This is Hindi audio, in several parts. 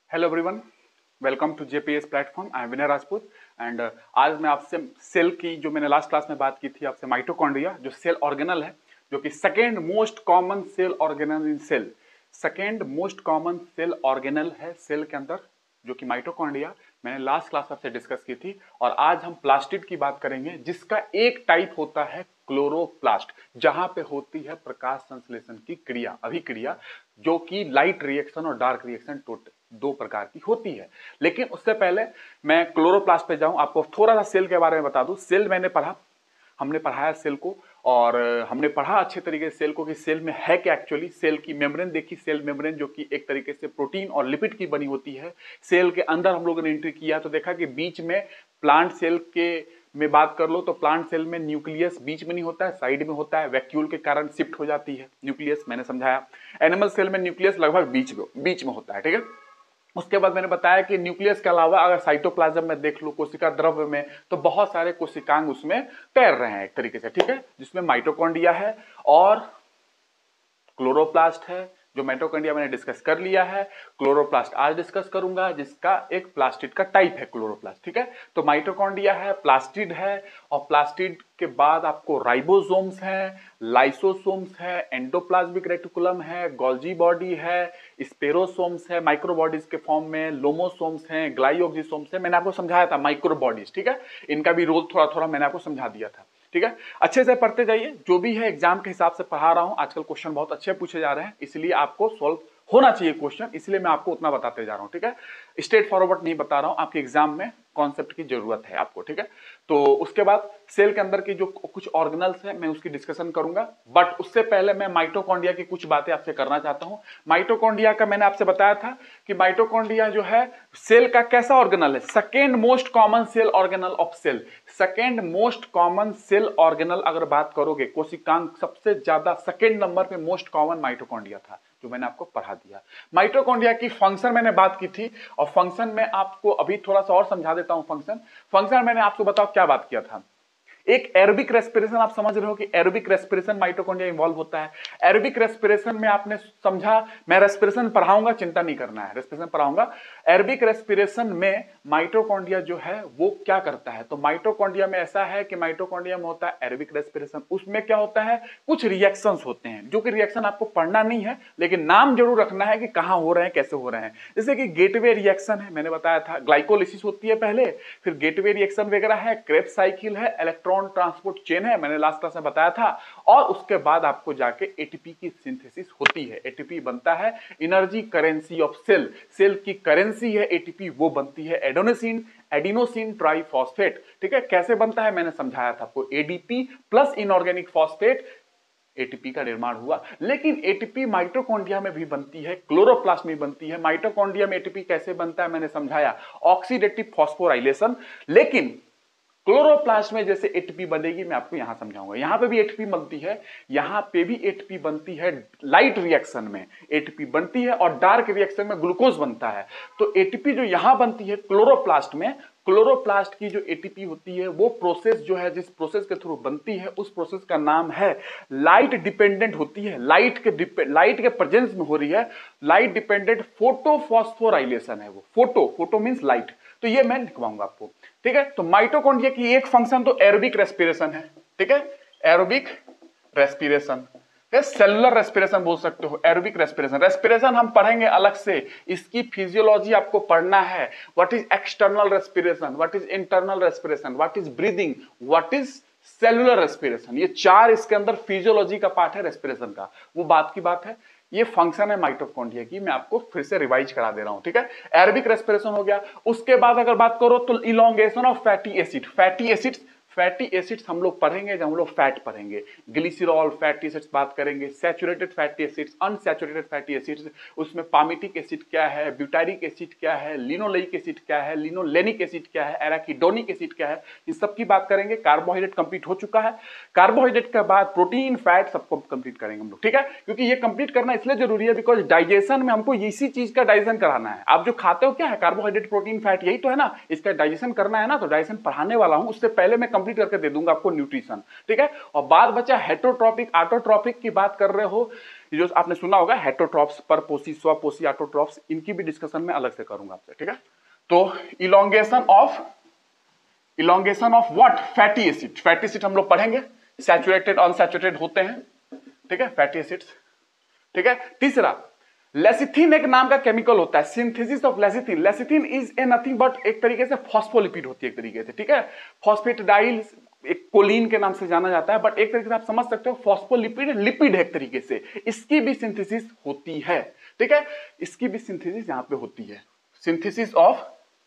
Hello everyone, welcome to JPS platform. I am Vinay Rajput and आज मैं आपसे सेल की जो मैंने लास्ट क्लास में बात की थी आपसे माइटोकॉन्ड्रिया जो सेल ऑर्गेनल है, जो कि second most common cell organelle in cell, second most common cell organelle है सेल के अंदर, जो कि माइटोकॉन्ड्रिया मैंने लास्ट क्लास आपसे डिस्कस की थी। और आज हम प्लास्टिड की बात करेंगे, जिसका एक टाइप होता है क्लोरोप्लास्ट, जहां पे होती है प्रकाश संश्लेषण की क्रिया, अभिक्रिया, जो कि लाइट रिएक्शन और डार्क रिएक्शन टोटल दो प्रकार की होती है। लेकिन उससे पहले मैं क्लोरोप्लास्ट पे जाऊं, आपको थोड़ा सा सेल के बारे में बता दूं। सेल मैंने पढ़ा, हमने पढ़ाया सेल को, और हमने पढ़ा अच्छे तरीके से सेल को कि सेल में है क्या एक्चुअली। सेल की मेम्ब्रेन देखी, सेल मेम्ब्रेन जो कि एक तरीके से प्रोटीन और लिपिड की बनी होती है। सेल के अंदर हम लोगों ने एंट्री किया तो देखा कि बीच में प्लांट सेल के में बात कर लो तो प्लांट सेल में न्यूक्लियस बीच में नहीं होता है, साइड में होता है, वैक्यूल के कारण शिफ्ट हो जाती है न्यूक्लियस, मैंने समझाया। एनिमल सेल में न्यूक्लियस लगभग बीच में होता है, ठीक है। उसके बाद मैंने बताया कि न्यूक्लियस के अलावा अगर साइटोप्लाज्म में देख लो, कोशिका द्रव्य में, तो बहुत सारे कोशिकांग उसमें तैर रहे हैं एक तरीके से, ठीक है, जिसमें माइटोकॉन्ड्रिया है और क्लोरोप्लास्ट है। जो माइटोकॉन्ड्रिया मैंने डिस्कस कर लिया है, क्लोरोप्लास्ट आज डिस्कस करूंगा, जिसका एक प्लास्टिड का टाइप है क्लोरोप्लास्ट, ठीक है। तो माइटोकॉन्ड्रिया है, प्लास्टिड है, और प्लास्टिड के बाद आपको राइबोसोम्स है, लाइसोसोम्स है, एंडोप्लाज्मिक रेटिकुलम है, गोल्जी बॉडी है, स्पेरोसोम्स है माइक्रोबॉडीज के फॉर्म में, लोमोसोम्स हैं, ग्लाइयोक्सिसोम्स है। मैंने आपको समझाया था माइक्रोबॉडीज, ठीक है। इनका भी रोल थोड़ा थोड़ा मैंने आपको समझा दिया था, ठीक है। अच्छे से पढ़ते जाइए, जो भी है एग्जाम के हिसाब से पढ़ा रहा हूं। आजकल क्वेश्चन बहुत अच्छे पूछे जा रहे हैं, इसलिए आपको सॉल्व होना चाहिए क्वेश्चन, इसलिए मैं आपको उतना बताते जा रहा हूं, ठीक है। स्ट्रेट फॉरवर्ड नहीं बता रहा हूं, आपके एग्जाम में कॉन्सेप्ट की जरूरत है आपको, ठीक है। तो उसके बाद सेल के अंदर की जो कुछ ऑर्गेनल्स है मैं उसकी डिस्कशन करूंगा, बट उससे पहले मैं माइटोकॉन्ड्रिया की कुछ बातें आपसे करना चाहता हूं। माइटोकॉन्ड्रिया का मैंने आपसे बताया था कि माइटोकॉन्ड्रिया जो है सेल का कैसा ऑर्गेनल है, second most common cell organelle of cell. Second most common cell organelle अगर बात करोगे, कोशिकांग सबसे ज्यादा सेकेंड नंबर पे मोस्ट कॉमन माइटोकॉन्ड्रिया था, जो मैंने आपको पढ़ा दिया। माइटोकॉन्ड्रिया की फंक्शन मैंने बात की थी, और फंक्शन में आपको अभी थोड़ा सा और समझा देता हूं। फंक्शन मैंने आपको बताओ क्या बात किया था। एक एरोबिक रेस्पिरेशन, आप समझ रहे हो कि एरोबिक रेस्पिरेशन माइटोकॉन्ड्रिया इन्वॉल्व होता है। एरोबिक रेस्पिरेशन में आपने समझा, मैं रेस्पिरेशन पढ़ाऊंगा, चिंता नहीं करना है, रेस्पिरेशन पढ़ाऊंगा। एरोबिक रेस्पिरेशन में माइटोकॉन्ड्रिया जो है वो क्या करता है, तो माइटोकॉन्ड्रिया में ऐसा है कि माइटोकॉन्ड्रिया में होता है एरोबिक रेस्पिरेशन। उसमें क्या होता है, कुछ रिएक्शंस होते हैं, जो कि रिएक्शन आपको पढ़ना नहीं है, लेकिन नाम जरूर रखना है कि कहां हो रहे हैं, कैसे हो रहे हैं। जैसे कि गेटवे रिएक्शन है, मैंने बताया था, ग्लाइकोलिसिस होती है पहले, फिर गेटवे रिएक्शन वगैरह है, क्रेब्स साइकिल है, इलेक्ट्रॉन ट्रांसपोर्ट चेन है, मैंने लास्ट क्लास में बताया था। और उसके बाद आपको जाके एटीपी की सिंथेसिस होती है, एटीपी बनता है, energy currency of cell, cell की करेंसी है एटीपी, वो बनती है एडिनोसिन ट्राइफॉस्फेट, ठीक है। कैसे बनता है मैंने समझाया था आपको, ADP plus inorganic phosphate, ATP का निर्माण हुआ। लेकिन एटीपी माइटोकॉन्ड्रिया में भी बनती है, क्लोरोप्लास्ट में बनती है। माइटोकॉन्ड्रिया में एटीपी कैसे बनता है मैंने समझाया, ऑक्सीडेटिव फॉस्फोराइलेशन। लेकिन क्लोरोप्लास्ट में जैसे एटीपी बनेगी मैं आपको यहां समझाऊंगा। यहां पे भी एटीपी बनती है, यहां पे भी एटीपी बनती है, लाइट रिएक्शन में एटीपी बनती है, और डार्क रिएक्शन में ग्लूकोज बनता है। तो एटीपी जो यहां बनती है क्लोरोप्लास्ट में, क्लोरोप्लास्ट की जो एटीपी होती है वो प्रोसेस जो है, जिस प्रोसेस के थ्रू बनती है, उस प्रोसेस का नाम है लाइट डिपेंडेंट होती है, लाइट के प्रेजेंस में हो रही है, लाइट डिपेंडेंट फोटोफॉस्फोराइलेशन है वो। फोटो मींस लाइट, तो ये मैं लिखवाऊंगा आपको, ठीक है। तो माइटोकॉन्ड्रिया की एक फंक्शन तो एरोबिक रेस्पिरेशन है, ठीक है, एरोबिक रेस्पिरेशन, सेलुलर रेस्पिरेशन बोल सकते हो, एरोबिक रेस्पिरेशन। रेस्पिरेशन हम पढ़ेंगे अलग से, इसकी फिजियोलॉजी आपको पढ़ना है। What is external respiration, what is internal respiration, what is breathing, what is cellular respiration, ये चार इसके अंदर फिजियोलॉजी का पार्ट है रेस्पिरेशन का, वो बात की बात है। ये फंक्शन है माइटोकॉन्ड्रिया की, मैं आपको फिर से रिवाइज करा दे रहा हूं, ठीक है। एरोबिक रेस्पिरेशन हो गया। उसके बाद अगर बात करो तो elongation of fatty acid, fatty acids हम लोग पढ़ेंगे जब हम लोग फैट पढ़ेंगे, ग्लिसरॉल फैटी एसिड्स बात करेंगे, saturated fatty acids, unsaturated fatty acids, उसमें पामिटिक एसिड क्या है, ब्यूटारिक एसिड क्या है, लिनोलेइक एसिड क्या है, लिनोलेनिक एसिड क्या है, एराकिडोनिक एसिड क्या है, इन सब की बात करेंगे। कार्बोहाइड्रेट कंप्लीट हो चुका है, कार्बोहाइड्रेट के बाद प्रोटीन फैट सबको कंप्लीट करेंगे हम लोग, ठीक है। क्योंकि ये कंप्लीट करना इसलिए जरूरी है बिकॉज डाइजेशन में हमको इसी चीज का डाइजेशन कराना है। आप जो खाते हो क्या है, कार्बोहाइड्रेट प्रोटीन फैट, यही तो है ना, इसका डाइजेशन करना है ना, तो डाइजेशन पढ़ाने वाला हूं। उससे पहले मैं कंप्लीट करके दे दूंगा आपको न्यूट्रिशन, ठीक है। और बात बचा हेटरोट्रॉपिक ऑटोट्रॉपिक की बात कर रहे हो, जो आपने सुना होगा हेटरोट्रॉप्स, परपोषी, स्वपोषी, ऑटोट्रॉप्स, इनकी भी डिस्कशन में अलग से करूंगा आपसे, ठीक है। तो elongation of what, fatty acid. Fatty acid हम लोग पढ़ेंगे, सैचुरेटेड अनसैचुरेटेड होते हैं, ठीक है, फैटी एसिड्स, ठीक है। तीसरा, लेसिथिन एक नाम का केमिकल होता है, synthesis of lecithin. Lecithin is a nothing but एक तरीके से फॉस्फोलिपिड होती है एक तरीके से, ठीक है। फॉस्फेटिडाइल एक कोलिन के नाम से जाना जाता है, बट एक तरीके से आप समझ सकते हो फॉस्फोलिपिड लिपिड है एक तरीके से, इसकी भी सिंथेसिस होती है, ठीक है। इसकी भी सिंथेसिस यहां पे होती है, सिंथेसिस ऑफ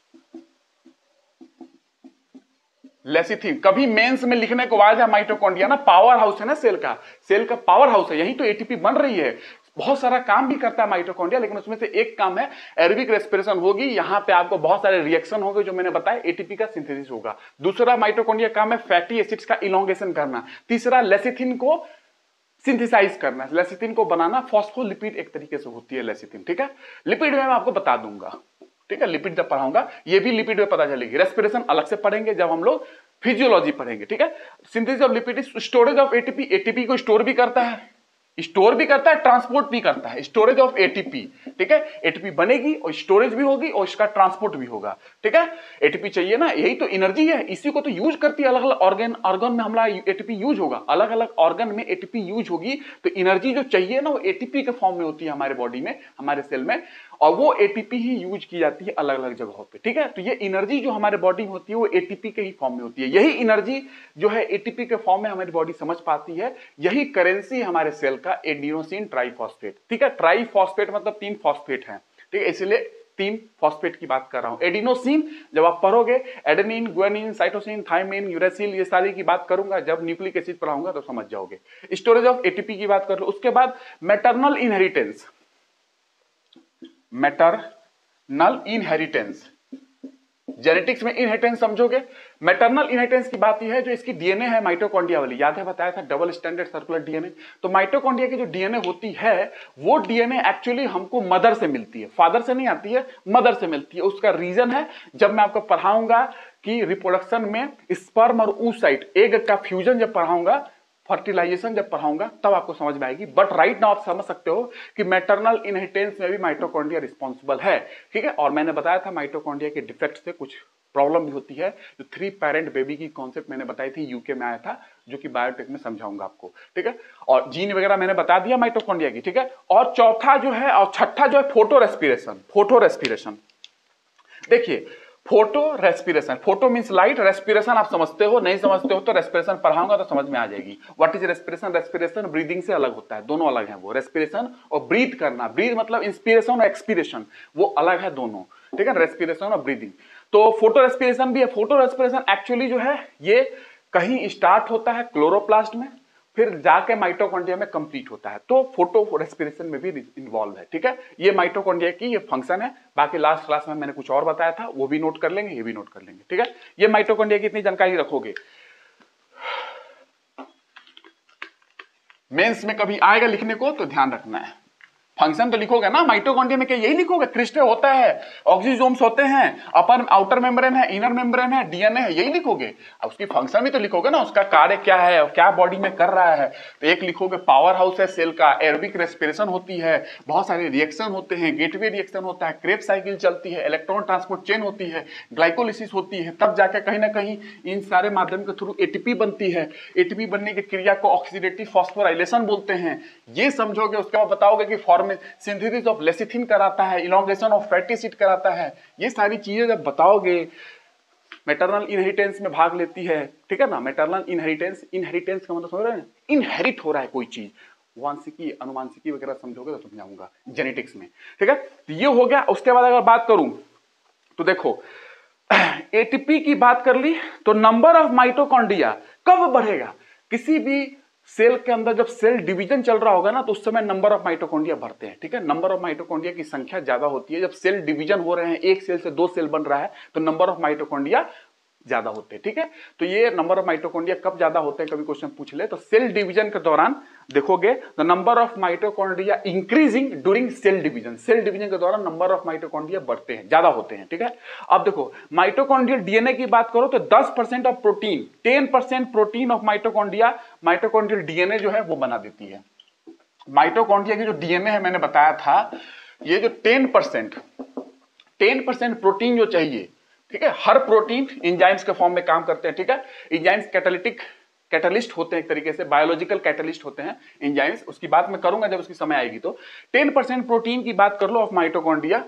लेसिथिन। कभी मेंस में लिखने को आ जाए माइटोकॉन्ड्रिया ना पावर हाउस है ना सेल का पावर हाउस है, यही तो एटीपी बन रही है। बहुत सारा काम भी करता है माइटोकॉन्ड्रिया, लेकिन उसमें से एक काम है एरोबिक रेस्पिरेशन होगी, यहां पे आपको बहुत सारे रिएक्शन होंगे जो मैंने बताया, एटीपी का सिंथेसिस होगा। दूसरा माइटोकॉन्ड्रिया काम है फैटी एसिड्स का इलोंगेशन करना। तीसरा लेसिथिन को सिंथेसाइज करना, लेसिथिन को बनाना। फॉस्फोलिपिड एक तरीके से होती है लेसिथिन, ठीक है। लिपिड में मैं आपको बता दूंगा, ठीक है, लिपिड जब पढ़ाऊंगा ये भी लिपिड में पता चलेगी। रेस्पिरेशन अलग से पढ़ेंगे जब हम लोग फिजियोलॉजी पढ़ेंगे, ठीक है। Synthesis of lipid is storage of ATP. ATP को स्टोर भी करता है, ट्रांसपोर्ट भी करता है, स्टोरेज ऑफ एटीपी, ठीक है। एटीपी बनेगी और स्टोरेज भी होगी और इसका ट्रांसपोर्ट भी होगा, ठीक है। एटीपी चाहिए ना, यही तो एनर्जी है, इसी को तो यूज करती है अलग अलग ऑर्गन में हमारा एटीपी यूज होगा, अलग अलग ऑर्गन में एटीपी यूज होगी, तो एनर्जी जो चाहिए ना वो एटीपी के फॉर्म में होती है हमारे बॉडी में, हमारे सेल में, और वो एटीपी ही यूज की जाती है अलग अलग जगहों पे, ठीक है। तो ये एनर्जी जो हमारे बॉडी में होती है वो एटीपी के ही फॉर्म में होती है, यही एनर्जी जो है एटीपी के फॉर्म में हमारी बॉडी समझ पाती है, यही करेंसी हमारे सेल का एडिनोसिन ट्राइफॉस्फेट, ठीक है। ट्राइफॉस्फेट मतलब 3 फॉस्फेट हैं, ठीक है, इसलिए 3 फॉस्फेट की बात कर रहा हूं। एडिनोसिन जब आप पढ़ोगे, adenine, guanine, cytosine, thymine, uracil, ये सारी की बात करूंगा, जब न्यूक्लिक एसिड पढ़ाऊंगा तो समझ जाओगे। स्टोरेज ऑफ एटीपी की बात कर लो। उसके बाद maternal inheritance, maternal inheritance, genetics में इनहेरिटेंस समझोगे। मैटरनल इनहेरिटेंस की बात यह है जो इसकी डीएनए है माइटोकॉन्ड्रिया वाली, याद है बताया था डबल स्टैंडर्ड सर्कुलर डीएनए। तो माइटोकॉन्ड्रिया की जो डीएनए होती है वो डीएनए एक्चुअली हमको मदर से मिलती है, फादर से नहीं आती है, मदर से मिलती है। उसका रीजन है, जब मैं आपको पढ़ाऊंगा कि रिप्रोडक्शन में स्पर्म और oocyte एग का फ्यूजन जब पढ़ाऊंगा, फर्टिलाइजेशन जब पढ़ाऊंगा तब आपको समझ में आएगी। बट राइट नाउ आप समझ सकते हो कि मैटरनल इनहेरिटेंस में भी माइटोकॉन्ड्रिया रिस्पॉन्सिबल है, ठीक है। और मैंने बताया था माइटोकॉन्ड्रिया के डिफेक्ट से कुछ प्रॉब्लम भी होती है। जो 3 पेरेंट बेबी की कॉन्सेप्ट मैंने बताई थी, यूके में आया था, जो कि बायोटेक में समझाऊंगा आपको, ठीक है। और जीन वगैरह मैंने बता दिया माइटोकॉन्ड्रिया की, ठीक है। और चौथा जो है और छठा जो है फोटो रेस्पिरेशन। देखिए photo respiration, photo means light, respiration आप समझते हो, नहीं समझते हो तो रेस्पिरेशन पढ़ाऊंगा तो समझ में आ जाएगी। What is respiration? Respiration breathing से अलग होता है, दोनों अलग हैं वो। रेस्पिरेशन और ब्रीथ करना, ब्रीथ मतलब इंस्पिरेशन और एक्सपिरेशन, वो अलग है दोनों, ठीक है। रेस्पिरेशन और ब्रीदिंग। तो फोटो रेस्पिरेशन भी है। फोटो रेस्पिरेशन एक्चुअली जो है ये कहीं स्टार्ट होता है क्लोरोप्लास्ट में, फिर जाके माइटोकॉन्ड्रिया में कंप्लीट होता है, तो फोटो रेस्पिरेशन में भी इन्वॉल्व है, ठीक है। ये माइटोकॉन्ड्रिया की ये फंक्शन है। बाकी लास्ट क्लास में मैंने कुछ और बताया था, वो भी नोट कर लेंगे, ये भी नोट कर लेंगे, ठीक है। ये माइटोकॉन्ड्रिया की इतनी जानकारी रखोगे, मेंस में कभी आएगा लिखने को तो ध्यान रखना है। फंक्शन तो लिखोगे ना माइटोकॉन्ड्रिया में, क्या यही लिखोगे? क्रिस्टल होता है, ऑक्सीजोम्स होते हैं, अपर आउटर मेम्ब्रेन है, इनर मेम्ब्रेन है, डीएनए है, यही लिखोगे। अब उसकी फंक्शन भी तो लिखोगे ना, उसका कार्य क्या है और क्या बॉडी में कर रहा है। तो एक लिखोगे पावर हाउस है सेल का, एरोबिक रेस्पिरेशन होती है, बहुत सारे रिएक्शन होते हैं, गेटवे रिएक्शन होता है, क्रेब्स साइकिल चलती है, इलेक्ट्रॉन ट्रांसपोर्ट चेन होती है, ग्लाइकोलिसिस होती है, तब जाकर कहीं ना कहीं इन सारे माध्यम के थ्रू एटीपी बनती है। एटीपी बनने की क्रिया को ऑक्सीडेटिव फॉस्फोराइलेशन बोलते हैं। ये समझोगे, उसके बाद बताओगे कि सिंथेसिस ऑफ लेसिथिन कराता है, इलोंगेशन ऑफ फैटी एसिड कराता है। ये सारी चीजें जब बताओगे, मैटरनल इनहेरिटेंस में भाग लेती है, ठीक है ना। मैटरनल इनहेरिटेंस, इनहेरिटेंस का मतलब समझ रहे हैं, इनहेरिट हो रहा है कोई चीज, वांशिकी, अनुवांशिकी वगैरह समझोगे तो समझाऊंगा जेनेटिक्स में, ठीक है। तो ये हो गया। उसके बाद अगर बात करूं तो देखो एटीपी की बात कर ली, तो नंबर ऑफ माइटोकॉन्ड्रिया कब बढ़ेगा? किसी भी सेल के अंदर जब सेल डिवीजन चल रहा होगा ना, तो उस समय नंबर ऑफ माइटोकॉन्ड्रिया बढ़ते हैं, ठीक है। नंबर ऑफ माइटोकॉन्ड्रिया की संख्या ज्यादा होती है जब सेल डिवीजन हो रहे हैं, एक सेल से 2 सेल बन रहा है, तो नंबर ऑफ माइटोकॉन्ड्रिया ज्यादा होते हैं, ठीक है। तो ये नंबर ऑफ माइटोकॉन्ड्रिया कब ज्यादा होते हैं, कभी क्वेश्चन पूछ ले तो सेल डिवीजन के दौरान देखोगे the number of mitochondria increasing during cell division. Cell division के दौरान नंबर ऑफ माइटोकॉन्ड्रिया बढ़ते हैं, ज्यादा होते हैं, ठीक है। अब देखो माइटोकॉन्ड्रियल डीएनए की बात करो तो 10% of protein, 10% protein of mitochondrial DNA जो है वो बना देती है। माइटोकॉन्ड्रिया की जो डीएनए है मैंने बताया था, ये जो 10% प्रोटीन जो चाहिए, ठीक है। हर प्रोटीन इंजाइम्स के फॉर्म में काम करते हैं, ठीक है। इंजाइम्स कैटलिस्ट होते हैं, एक तरीके से बायोलॉजिकल कैटलिस्ट होते हैं इंजाइम्स, उसकी बात मैं करूंगा जब उसकी समय आएगी। तो 10% प्रोटीन की बात कर लो ऑफ माइटोकॉन्ड्रिया।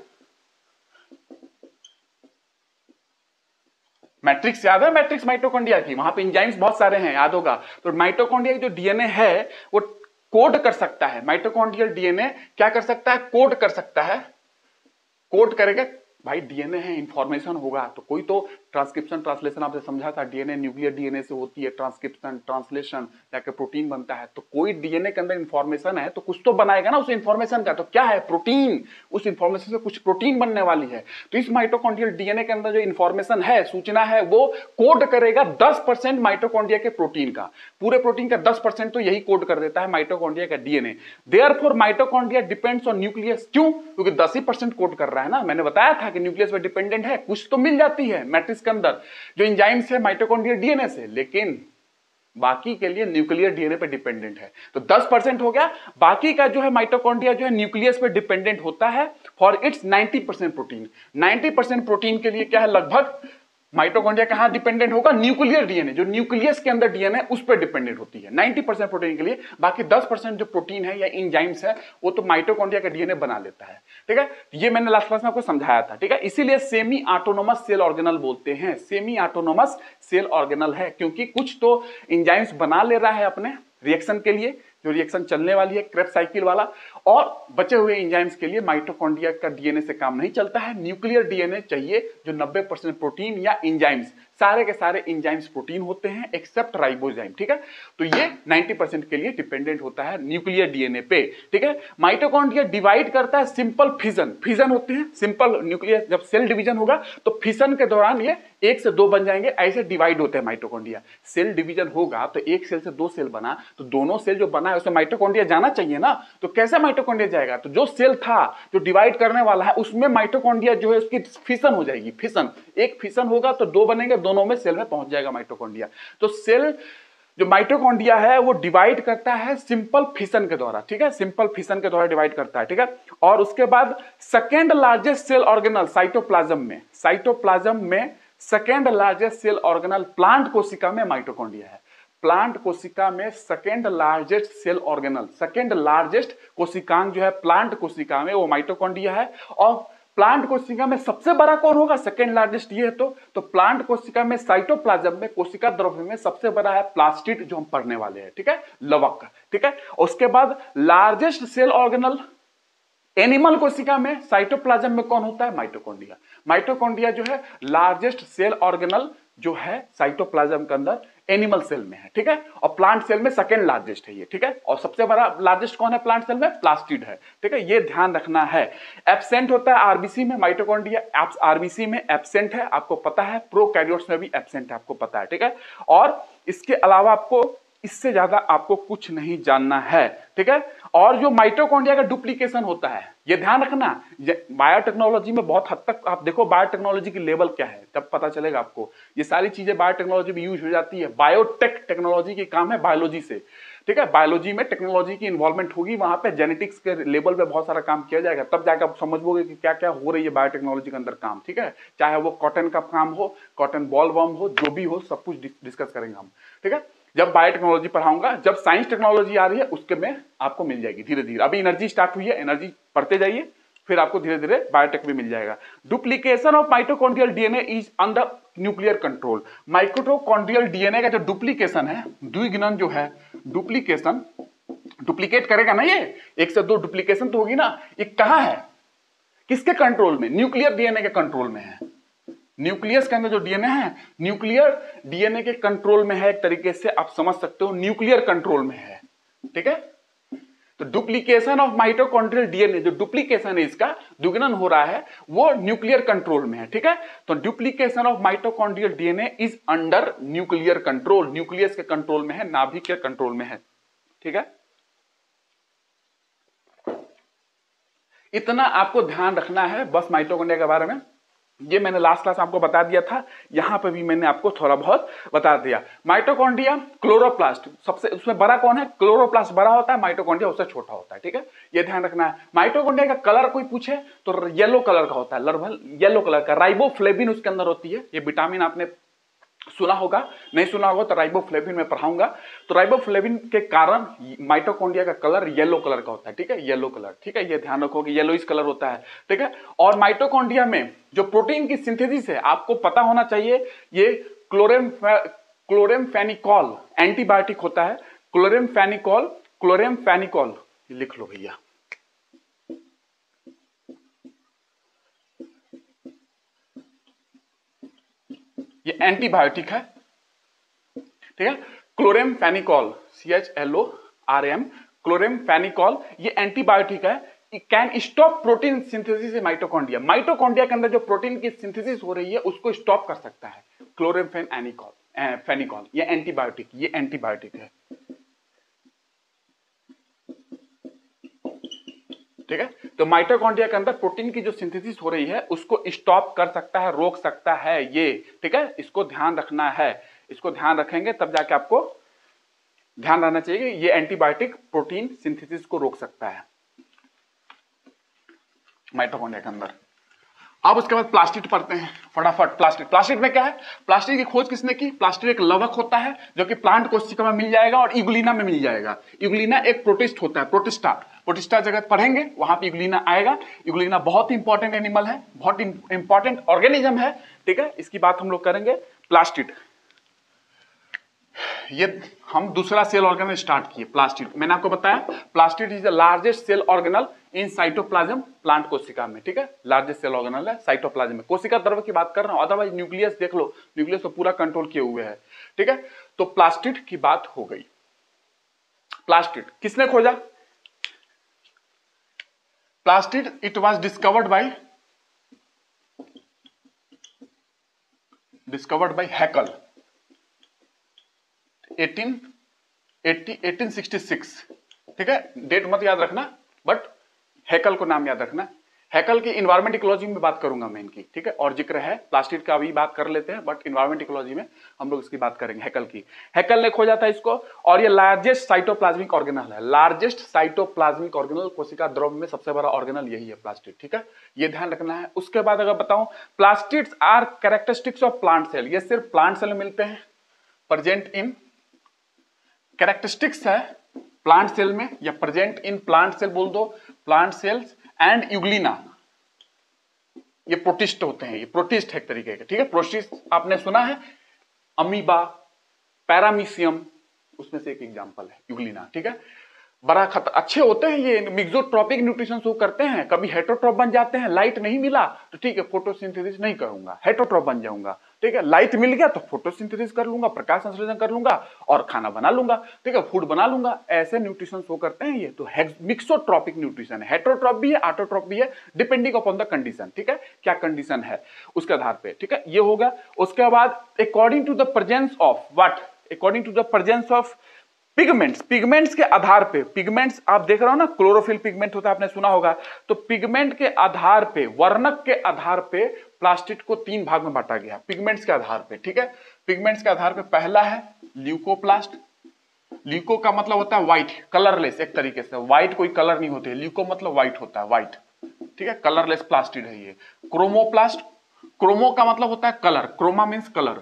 मैट्रिक्स याद है, मैट्रिक्स माइटोकॉन्ड्रिया की, वहां पे इंजाइम्स बहुत सारे हैं, याद होगा। तो माइटोकॉन्ड्रिया की जो डीएनए है वो कोड कर सकता है, माइटोकॉन्ड्रियल डीएनए क्या कर सकता है, कोड कर सकता है। कोड करेगा भाई, डीएनए है, इंफॉर्मेशन होगा तो कोई तो ट्रांसक्रिप्शन ट्रांसलेशन आपसे समझा था, डीएनए न्यूक्लियर डीएनए से होती है, ट्रांसक्रिप्शन ट्रांसलेशन जाके प्रोटीन बनता है। तो कोई डीएनए के अंदर इंफॉर्मेशन है तो कुछ तो बनाएगा ना उस इंफॉर्मेशन का, तो क्या है, प्रोटीन। उस इंफॉर्मेशन से कुछ प्रोटीन बनने वाली है। तो इस माइटोकॉन्ड्रियल डीएनए के अंदर जो इंफॉर्मेशन है, सूचना है, वो कोड करेगा 10% माइटोकॉन्ड्रिया के प्रोटीन का। पूरे प्रोटीन का 10% तो यही कोड कर देता है माइटोकॉन्ड्रिया का DNA. Therefore mitochondria depends on nucleus. क्यों? क्योंकि 10% कोड कर रहा है ना। मैंने बताया था कि न्यूक्लियस पे डिपेंडेंट है, कुछ तो मिल जाती है मैट्रिक्स के अंदर जो एंजाइम्स है माइटोकॉन्ड्रियल डीएनए से, लेकिन बाकी के लिए न्यूक्लियर डीएनए पे डिपेंडेंट है। तो 10% हो गया, बाकी का जो है माइटोकॉन्ड्रिया जो है न्यूक्लियस पे डिपेंडेंट होता है फॉर इट्स 90% प्रोटीन। 90% प्रोटीन के लिए क्या है, लगभग माइटोकॉन्ड्रिया कहां डिपेंडेंट होगा, न्यूक्लियर डीएनए, जो न्यूक्लियस के अंदर डीएनए उस पर डिपेंडेंट होती है 90% प्रोटीन के लिए। बाकी 10% जो प्रोटीन है या एंजाइम्स है वो तो माइटोकॉन्ड्रिया का डीएनए बना लेता है, ठीक है। ये मैंने लास्ट क्लास में आपको समझाया था, ठीक है। इसीलिए सेमी ऑटोनोमस सेल ऑर्गेनल बोलते हैं, सेमी ऑटोनोमस सेल ऑर्गेनल है, क्योंकि कुछ तो एंजाइम्स बना ले रहा है अपने रिएक्शन के लिए, जो रिएक्शन चलने वाली है क्रेब्स साइकिल वाला, और बचे हुए एंजाइम्स के लिए माइटोकॉन्ड्रिया का डीएनए से काम नहीं चलता है। न्यूक्लियर डीएनए चाहिए जो 90% प्रोटीन या एंजाइम्स, सारे के सारे एंजाइम्स प्रोटीन होते हैं एक्सेप्ट राइबोजाइम, ठीक है। तो ये 90% के लिए डिपेंडेंट होता है न्यूक्लियर डीएनए पे, ठीक है। माइटोकॉन्ड्रिया डिवाइड करता है सिंपल फिजन होते हैं, सिंपल न्यूक्लियर जब सेल डिवीजन होगा तो फिजन के दौरान ये 1 से 2 बन जाएंगे, ऐसे डिवाइड होते हैं माइटोकॉन्ड्रिया। सेल डिवीजन होगा तो एक सेल से 2 सेल बना, तो दोनों सेल जो बना है उसमें माइटोकॉन्ड्रिया जाना चाहिए ना। तो कैसे माइटोकॉन्ड्रिया जाएगा, तो जो सेल था जो डिवाइड करने वाला है उसमें माइटोकॉन्ड्रिया जो है उसकी फिशन हो जाएगी, फिशन, एक फिशन होगा तो 2 बनेंगे, दोनों में सेल में पहुंच जाएगा माइटोकॉन्ड्रिया। तो सेल जो माइटोकॉन्ड्रिया है वो डिवाइड करता है सिंपल फिशन के द्वारा, ठीक है, सिंपल फिशन के द्वारा डिवाइड करता है, ठीक है। और उसके बाद second largest cell organelle cytoplasm में second largest cell organelle plant कोशिका में माइटोकॉन्ड्रिया है। प्लांट कोशिका में second largest cell organelle, second largest कोशिकांग जो है प्लांट कोशिका में वो माइटोकॉन्ड्रिया है। और प्लांट कोशिका में सबसे बड़ा कौन होगा, सेकेंड लार्जेस्ट ये है। तो प्लांट कोशिका में साइटोप्लाज्म में कोशिका द्रव्य में सबसे बड़ा है प्लास्टिड, जो हम पढ़ने वाले हैं, ठीक है, लवक, ठीक है। उसके बाद लार्जेस्ट सेल ऑर्गेनल एनिमल कोशिका में साइटोप्लाज्म में कौन होता है, माइटोकॉन्ड्रिया। माइटोकॉन्ड्रिया जो है लार्जेस्ट सेल ऑर्गेनल जो है साइटोप्लाज्म के अंदर एनिमल सेल में है, ठीक है। और प्लांट सेल में सेकेंड लार्जेस्ट है ये, ठीक है। और सबसे बड़ा लार्जेस्ट कौन है प्लांट सेल में, प्लास्टिड है, ठीक है। ये ध्यान रखना है। एब्सेंट होता है आरबीसी में, माइटोकॉन्ड्रिया आरबीसी में एब्सेंट है, आपको पता है। प्रोकैरियोट्स में भी एब्सेंट है, आपको पता है, ठीक है। और इसके अलावा आपको इससे ज्यादा आपको कुछ नहीं जानना है, ठीक है। और जो माइटोकॉन्ड्रिया का डुप्लीकेशन होता है, ये ध्यान रखना। बायोटेक्नोलॉजी में बहुत हद तक आप देखो बायोटेक्नोलॉजी की लेवल क्या है, तब पता चलेगा आपको। ये सारी चीजें बायोटेक्नोलॉजी में यूज हो जाती है। बायोटेक टेक्नोलॉजी की काम है बायोलॉजी से, ठीक है। बायोलॉजी में टेक्नोलॉजी की इन्वॉल्वमेंट होगी, वहां पे जेनेटिक्स के लेवल पे बहुत सारा काम किया जाएगा, तब जाकर आप समझोगे कि क्या क्या हो रही है बायोटेक्नोलॉजी के अंदर काम, ठीक है। चाहे वो कॉटन का काम हो, कॉटन बॉल वर्म हो, जो भी हो, सब कुछ डिस्कस करेंगे हम, ठीक है। जब बायोटेक्नोलॉजी पढ़ाऊंगा, जब साइंस टेक्नोलॉजी आ रही है उसके में आपको मिल जाएगी धीरे धीरे। अभी एनर्जी स्टार्ट हुई है, एनर्जी पढ़ते जाइए, फिर आपको धीरे धीरे बायोटेक भी मिल जाएगा। Duplication of mitochondrial DNA is under nuclear control. Mitochondrial DNA का जो डुप्लीकेशन है, द्विगुणन जो है, डुप्लीकेशन, डुप्लीकेट करेगा ना, ये 1 से 2 डुप्लीकेशन तो होगी ना। ये कहां है, किसके कंट्रोल में, न्यूक्लियर डीएनए के कंट्रोल में है। न्यूक्लियस के अंदर जो डीएनए है, न्यूक्लियर डीएनए के कंट्रोल में है, एक तरीके से आप समझ सकते हो न्यूक्लियर कंट्रोल में है, ठीक है। तो डुप्लीकेशन ऑफ माइटोकॉन्ड्रियल डीएनए, जो डुप्लीकेशन है इसका दुगुना हो रहा है, वो न्यूक्लियर कंट्रोल में है, ठीक है। तो duplication of mitochondrial DNA is under nuclear control, nucleus के कंट्रोल में है, नाभिक के कंट्रोल में है, ठीक है। इतना आपको ध्यान रखना है बस माइटोकॉन्ड्रिया के बारे में। ये मैंने लास्ट क्लास आपको बता दिया था, यहां पे भी मैंने आपको थोड़ा बहुत बता दिया। माइटोकॉन्ड्रिया, क्लोरोप्लास्ट, सबसे उसमें बड़ा कौन है? क्लोरोप्लास्ट बड़ा होता है, माइटोकॉन्ड्रिया उससे छोटा होता है, ठीक है। ये ध्यान रखना है। माइटोकॉन्ड्रिया का कलर कोई पूछे तो येलो कलर का होता है, लगभग येलो कलर का। राइबोफ्लेविन उसके अंदर होती है, ये विटामिन आपने सुना होगा, नहीं सुना होगा तो राइबोफ्लेविन में पढ़ाऊंगा। तो राइबोफ्लेविन के कारण माइटोकॉन्ड्रिया का कलर येलो कलर का होता है, ठीक है, येलो कलर, ठीक है। ये ध्यान रखो कि येलोइश कलर होता है, ठीक है। और माइटोकॉन्ड्रिया में जो प्रोटीन की सिंथेसिस है, आपको पता होना चाहिए, ये क्लोरेमफेनिकॉल एंटीबायोटिक होता है। क्लोरेमफेनिकॉल लिख लो भैया, ये एंटीबायोटिक है, ठीक है। क्लोरेमफेनिकॉल, CHLORM, क्लोरेमफेनिकॉल, ये एंटीबायोटिक है। Can stop protein synthesis in mitochondria, mitochondria के अंदर जो प्रोटीन की सिंथेसिस हो रही है उसको स्टॉप कर सकता है क्लोरेमफेनिकॉल, ये एंटीबायोटिक है, ठीक है। तो माइटोकॉन्ड्रिया के अंदर प्रोटीन की जो सिंथेसिस हो रही है उसको स्टॉप कर सकता है, रोक सकता है ये, ठीक है। इसको ध्यान रखना है, इसको ध्यान रखेंगे तब जाके आपको ध्यान रहना चाहिए कि ये एंटीबायोटिक प्रोटीन सिंथेसिस को रोक सकता है माइटोकॉन्ड्रिया के अंदर। अब उसके बाद प्लास्टिड पढ़ते हैं फटाफट। प्लास्टिड में क्या है? प्लास्टिड की खोज किसने की? प्लास्टिड एक लवक होता है जो कि प्लांट कोशिका में मिल जाएगा और यूग्लिना में मिल जाएगा। यूग्लिना एक प्रोटिस्ट होता है, प्रोटिस्टा जगह पढ़ेंगे वहां पे यूग्लिना आएगा। यूग्लिना बहुत इंपॉर्टेंट एनिमल है, बहुत इंपॉर्टेंट ऑर्गेनिज्म है, ठीक है। इसकी बात हम लोग करेंगे। प्लास्टिड, ये हम दूसरा सेल ऑर्गेनल स्टार्ट किए। प्लास्टिड मैंने आपको बताया, plastid is the largest cell organelle in cytoplasm, plant कोशिका में, ठीक है। लार्जेस्ट सेल ऑर्गेनल है साइटोप्लाज्म में। कोशिका द्रव्य की बात कर रहा हूं, अदरवाइज न्यूक्लियस देख लो, न्यूक्लियस को पूरा कंट्रोल किए हुए है, ठीक है। तो प्लास्टिड की बात हो गई। प्लास्टिड किसने खोजा? Plastid it was discovered by Haeckel 1866, ठीक है। डेट मत याद रखना बट हैकल को नाम याद रखना। हैकल की इन्वायरमेंट इकोलॉजी में बात करूंगा मैं इनकी, ठीक है। और जिक्र है प्लास्टिड का, अभी बात कर लेते हैं बट इन्वायरमेंट इकोलॉजी में हम लोग इसकी बात करेंगे हैकल की। हैकल ने खोजा था इसको और ये लार्जेस्ट साइटोप्लाज्मिक ऑर्गेनल है, लार्जेस्ट साइटोप्लाज्मिक ऑर्गेनल। कोशिका द्रव्य में सबसे बड़ा ऑर्गेनल यही है प्लास्टिड, ठीक है। ये ध्यान रखना है। उसके बाद अगर बताऊं, plastids are characteristics of plant cell, ये सिर्फ प्लांट सेल में मिलते हैं, प्रेजेंट इन कैरेक्टरिस्टिक्स है प्लांट सेल में, या प्रेजेंट इन प्लांट सेल बोल दो, प्लांट सेल्स एंड यूग्लिना, ये प्रोटिस्ट होते हैं, ये प्रोटिस्ट है एक तरीके के, ठीक है। प्रोटिस्ट आपने सुना है, अमीबा, पैरामीशियम, उसमें से एक एग्जांपल है यूग्लिना, ठीक है। बड़ा अच्छे होते हैं ये, मिक्सोट्रॉपिक न्यूट्रिशन शो करते हैं। कभी हेटरोट्रॉप बन जाते हैं, लाइट नहीं मिला तो ठीक है फोटोसिंथेसिस नहीं करूंगा, हेटरोट्रॉप बन जाऊंगा, ठीक है। लाइट मिल गया तो फोटोसिंथेसिस कर लूंगा, प्रकाश संश्लेषण कर लूंगा और खाना बना लूंगा, ठीक है, फूड बना लूंगा। ऐसे न्यूट्रिशन शो करते हैं ये। तो मिक्सोट्रॉपिक न्यूट्रिशन है, हेटरोट्रॉप भी है, ऑटोट्रॉप भी है, डिपेंडिंग अपॉन द कंडीशन, ठीक है, क्या कंडीशन है उसके आधार पे, ठीक है। ये होगा। उसके बाद according to the presence of what, according to the presence of pigments के आधार पे, पिगमेंट्स आप देख रहे हो ना, क्लोरोफिल पिगमेंट होता है, आपने सुना होगा। तो पिगमेंट के आधार पे, वर्णक के आधार पे प्लास्टिड को 3 भाग में बांटा गया, पिगमेंट्स के आधार पे, ठीक है। पिगमेंट्स के आधार पे पहला है ल्यूकोप्लास्ट। ल्यूको का मतलब होता है व्हाइट, कलरलेस, एक तरीके से व्हाइट कोई कलर नहीं होते, ल्यूको मतलब व्हाइट होता है, व्हाइट, ठीक है, कलरलेस प्लास्टिड है ये। क्रोमोप्लास्ट, क्रोमो का मतलब होता है colour, chroma means colour,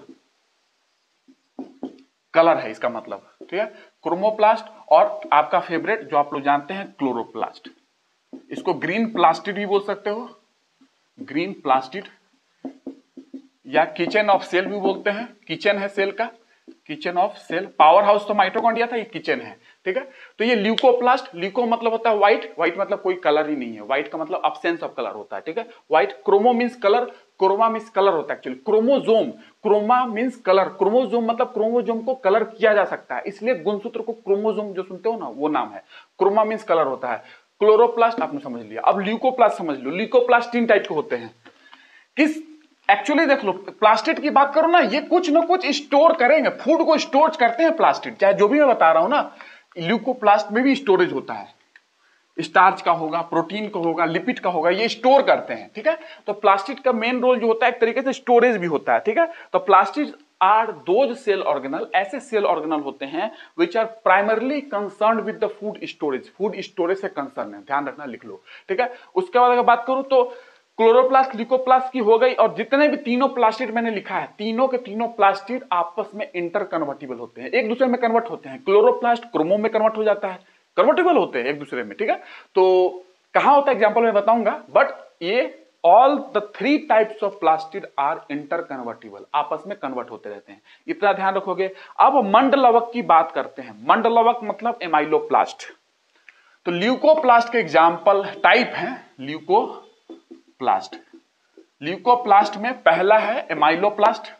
colour है इसका मतलब, ठीक है। क्रोमोप्लास्ट और आपका फेवरेट जो आप लोग जानते हैं क्लोरोप्लास्ट, इसको ग्रीन प्लास्टिड भी बोल सकते हो, ग्रीन प्लास्टिड, या किचन ऑफ सेल भी बोलते हैं, किचन है सेल का, kitchen of cell. Power house तो माइटोकॉन्ड्रिया था, ये किचन है, ठीक है। तो ये ल्यूकोप्लास्ट, ल्यूको मतलब होता है व्हाइट, व्हाइट मतलब कोई कलर ही नहीं है, व्हाइट का मतलब अब्सेंस ऑफ कलर होता है, ठीक है। White, chromo means colour, chroma means colour होता है actually, chromosome, chroma means colour, chromosome मतलब क्रोमोजोम को कलर किया जा सकता है, इसलिए गुणसूत्र को क्रोमोजोम जो सुनते हो ना वो नाम है। क्रोमा मींस कलर होता है। क्लोरोप्लास्ट आपने समझ लिया, अब ल्यूकोप्लास्ट समझ लो। ल्यूकोप्लास्ट 3 टाइप के होते हैं। किस एक्चुअली देख लो, प्लास्टिड की बात करो ना, ये कुछ ना कुछ स्टोर करेंगे, फूड को स्टोर करते हैं प्लास्टिड, चाहे जो भी मैं बता रहा हूं ना, ल्यूकोप्लास्ट में भी स्टोरेज होता है, स्टार्च का होगा, प्रोटीन का होगा, लिपिड का होगा, ये स्टोर करते हैं, ठीक है। तो प्लास्टिड का मेन रोल जो होता है एक तरीके से स्टोरेज भी होता है, ठीक है। तो plastid are those cell organelle, ऐसे सेल ऑर्गेनल होते हैं which are primarily concern with the food storage, food storage से कंसर्न है, ध्यान रखना, लिख लो, ठीक है। उसके बाद अगर बात करूं तो क्लोरोप्लास्ट, ल्यूकोप्लास्ट की हो गई, और जितने भी तीनों प्लास्टिड मैंने लिखा है, तीनों के तीनों प्लास्टिड आपस में इंटर कन्वर्टिबल होते हैं, एक दूसरे में कन्वर्ट होते हैं। क्लोरोप्लास्ट क्रोमो में कन्वर्ट हो जाता है, कन्वर्टेबल होते हैं एक दूसरे में, ठीक है। तो कहां होता है एग्जांपल में बताऊंगा, बट ये all the 3 types of plastid are inter convertible, आपस में कन्वर्ट होते रहते हैं, इतना ध्यान रखोगे। अब मंडलवक की बात करते हैं। मंडलवक मतलब एमाइलोप्लास्ट। तो ल्यूकोप्लास्ट के एग्जाम्पल टाइप है ल्यूकोप्लास्ट। ल्यूकोप्लास्ट में पहला है एमाइलोप्लास्ट,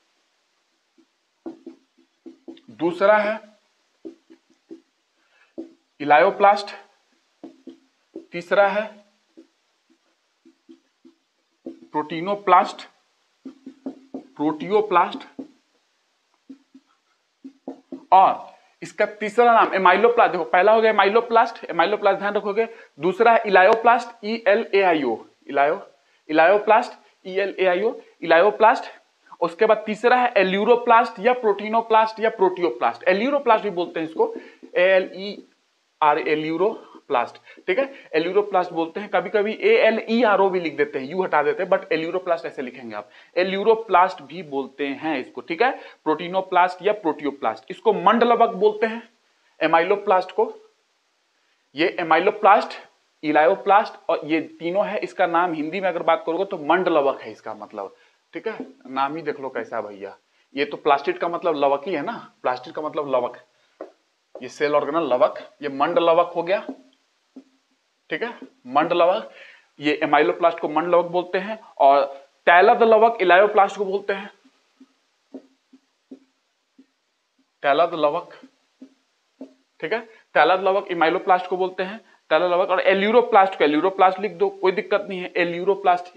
दूसरा है इलायोप्लास्ट, तीसरा है प्रोटीनोप्लास्ट, प्रोटियोप्लास्ट, और इसका तीसरा नाम एमाइलोप्लास्ट। देखो पहला हो गया एमाइलोप्लास्ट, एमाइलोप्लास्ट ध्यान रखोगे। दूसरा है elaioplast, ELAIO, elaioplast, ELAIO, elaioplast. उसके बाद तीसरा है एल्यूरोप्लास्ट या प्रोटीनोप्लास्ट या प्रोटियोप्लास्ट, एल्यूरोप्लास्ट भी बोलते हैं इसको, ALER, एल्यूरोप्लास्ट, ठीक है। एल्यूरोप्लास्ट बोलते हैं, कभी कभी ALERO भी लिख देते हैं, यू हटा देते हैं, बट एल्यूरोप्लास्ट ऐसे लिखेंगे आप, एल्यूरोप्लास्ट भी बोलते हैं इसको, ठीक है। प्रोटीनोप्लास्ट या प्रोटियोप्लास्ट, इसको मंडलवक बोलते हैं एमाइलोप्लास्ट को। ये एमाइलोप्लास्ट, इलायोप्लास्ट और ये तीनों है, इसका नाम हिंदी में अगर बात करोगे तो मंडलवक है इसका मतलब, ठीक है। नाम ही देख लो कैसा भैया, ये तो प्लास्टिड का मतलब लवक ही है ना, प्लास्टिड का मतलब लवक, ये सेल ऑर्गेनल लवक, ये मंडलवक हो गया, ठीक है, मंडलवक। ये एमाइलोप्लास्ट को मंडलवक बोलते हैं, और टैलद लवक इलायोप्लास्ट को बोलते हैं, टैलद लवक, ठीक है। टैलद लवक इमाइलोप्लास्ट को बोलते हैं, टैलद लवक। और एल्यूरोप्लास्ट को एल्यूरोप्लास्ट लिख दो, कोई दिक्कत नहीं है, एल्यूरोप्लास्ट,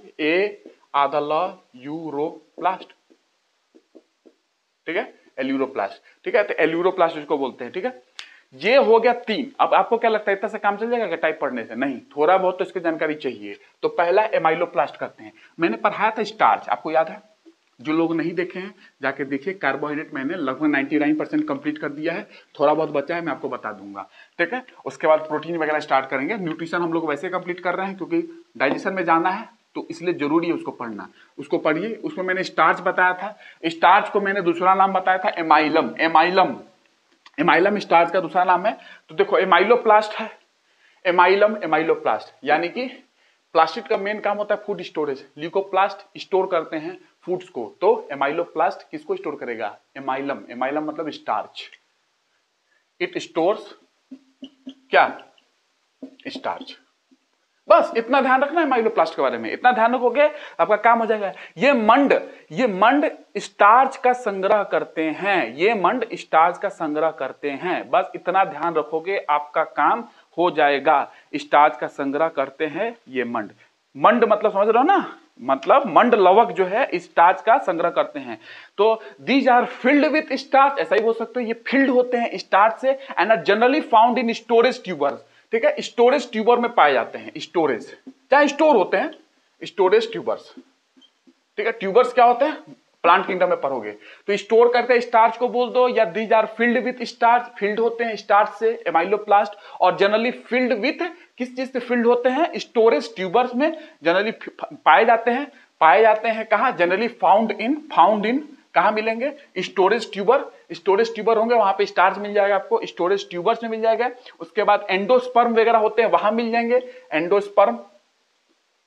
यूरोप्लास्ट, ठीक है, एल्यूरोप्लास्ट, ठीक है। तो एल्यूरोप्लास्ट इसको बोलते हैं, ठीक है। ये हो गया 3। अब आपको क्या लगता है इतना से काम चल जाएगा क्या टाइप पढ़ने से? नहीं, थोड़ा बहुत तो इसकी जानकारी चाहिए। तो पहला एमाइलोप्लास्ट करते हैं। मैंने पढ़ाया था स्टार्च, आपको याद है? जो लोग नहीं देखे हैं जाके देखिए, कार्बोहाइड्रेट मैंने लगभग 99% कंप्लीट कर दिया है, थोड़ा बहुत बचा है मैं आपको बता दूंगा, ठीक है। उसके बाद प्रोटीन वगैरह स्टार्ट करेंगे। न्यूट्रिशन हम लोग वैसे कंप्लीट कर रहे हैं क्योंकि डाइजेशन में जाना है, तो इसलिए जरूरी है उसको पढ़ना, उसको पढ़िए। उसमें मैंने स्टार्च बताया था, स्टार्च को मैंने दूसरा नाम बताया था एमाइलम, एमाइलम, एमाइलम स्टार्च का दूसरा नाम है। तो देखो एमाइलोप्लास्ट है, एमाइलम, एमाइलोप्लास्ट, यानी कि प्लास्टिड का मेन काम होता है फूड स्टोरेज, ल्यूकोप्लास्ट स्टोर करते हैं फूड्स को, तो एमाइलोप्लास्ट किसको स्टोर करेगा? एमाइलम, एमाइलम मतलब स्टार्च, इट स्टोर्स क्या? स्टार्च। बस इतना ध्यान रखना है एमाइलोप्लास्ट के बारे में, इतना ध्यान रखोगे आपका काम हो जाएगा। ये मंड स्टार्च का संग्रह करते हैं, ये मंड स्टार्च का संग्रह करते हैं, बस इतना ध्यान रखोगे आपका काम हो जाएगा। स्टार्च का संग्रह करते हैं ये मंड, मंड मतलब समझ रहे हो ना, मतलब मंड लवक जो है स्टार्च का संग्रह करते हैं। तो these are filled with starch, ऐसा ही बोल सकते हो, ये फिल्ड होते हैं स्टार्च से, and are generally found in storage tubers, ठीक है। स्टोरेज ट्यूबर में पाए जाते हैं, स्टोरेज चाहे स्टोर होते हैं, स्टोरेज ट्यूबर्स, ठीक है। ट्यूबर्स क्या होते हैं? प्लांट किंगडम में पढ़ोगे। तो स्टोर करते हैं स्टार्च को बोल दो, या these are filled with starch, filled होते हैं स्टार्च से एमाइलोप्लास्ट, और जनरली फिल्ड विथ, किस चीज से फिल्ड होते हैं? स्टोरेज ट्यूबर्स में जनरली पाए जाते हैं। पाए जाते हैं कहां? जनरली फाउंड इन कहां मिलेंगे? स्टोरेज ट्यूबर, स्टोरेज ट्यूबर होंगे वहां पे स्टार्च मिल जाएगा आपको, स्टोरेज ट्यूबर्स में मिल जाएगा। उसके बाद एंडोस्पर्म वगैरह होते हैं वहां मिल जाएंगे, एंडोस्पर्म,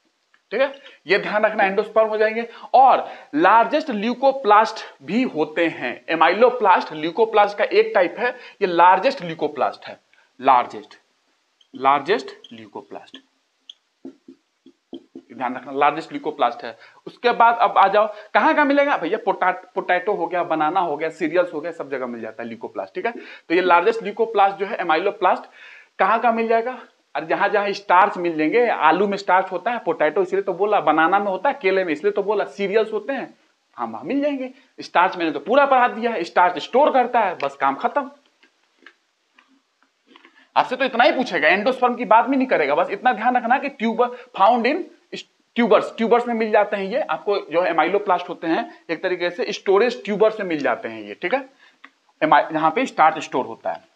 ठीक है, ये ध्यान रखना, एंडोस्पर्म हो जाएंगे। और लार्जेस्ट ल्यूकोप्लास्ट भी होते हैं। एमाइलोप्लास्ट ल्यूकोप्लास्ट का एक टाइप है, ये लार्जेस्ट ल्यूकोप्लास्ट है, लार्जेस्ट ल्यूकोप्लास्ट, ध्यान रखना, लार्जेस्ट ल्यूकोप्लास्ट है। उसके बाद अब आ जाओ, कहां मिलेगा भैया, पोटैटो हो गया, बनाना हो गया, सीरियल्स हो गया, सब जगह मिल जाता है ल्यूकोप्लास्ट। ठीक है, तो ये लार्जेस्ट ल्यूकोप्लास्ट जो है एमाइलोप्लास्ट कहां मिल जाएगा, और जहां जहां स्टार्च मिल जाएंगे, आलू में स्टार्च होता है, पोटैटो इसलिए तो बोला, बनाना में होता है, केले में इसलिए तो बोला, सीरियल्स होते हैं, हाँ वहां मिल जाएंगे। स्टार्च मैंने तो पूरा पढ़ा दिया है, स्टार्च स्टोर करता है, बस काम खत्म। आपसे तो इतना ही पूछेगा, एंडोस्पर्म की बात भी नहीं करेगा, बस इतना ध्यान रखना कि ट्यूबर फाउंड इन ट्यूबर्स में मिल जाते हैं ये, आपको जो एमाइलोप्लास्ट होते हैं एक तरीके से स्टोरेज ट्यूबर्स में मिल जाते हैं ये। ठीक है, यहां पे स्टार्च स्टोर होता है,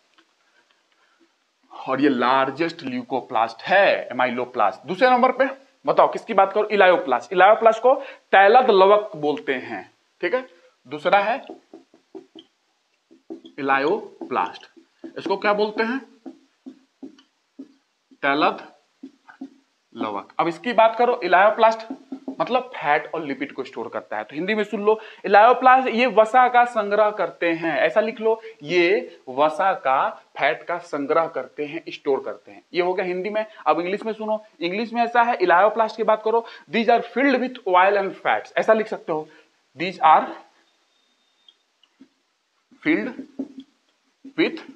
और ये लार्जेस्ट ल्यूकोप्लास्ट है एमाइलोप्लास्ट। दूसरे नंबर पे बताओ किसकी बात करो, इलायोप्लास्ट। इलायोप्लास्ट को तैलद लवक बोलते हैं। ठीक है, दूसरा है इलायोप्लास्ट, इसको क्या बोलते हैं, तैलद लवक। अब इसकी बात करो, इलायोप्लास्ट मतलब फैट और लिपिड को स्टोर करता है, तो हिंदी में सुन लो, इलायोप्लास्ट ये वसा का संग्रह करते हैं, ऐसा लिख लो, ये वसा का फैट का संग्रह करते हैं, स्टोर करते हैं। ये हो गया हिंदी में। अब इंग्लिश में सुनो, इंग्लिश में ऐसा है, इलायोप्लास्ट की बात करो, these are filled with oil and fats, ऐसा लिख सकते हो, दीज आर फिल्ड विथ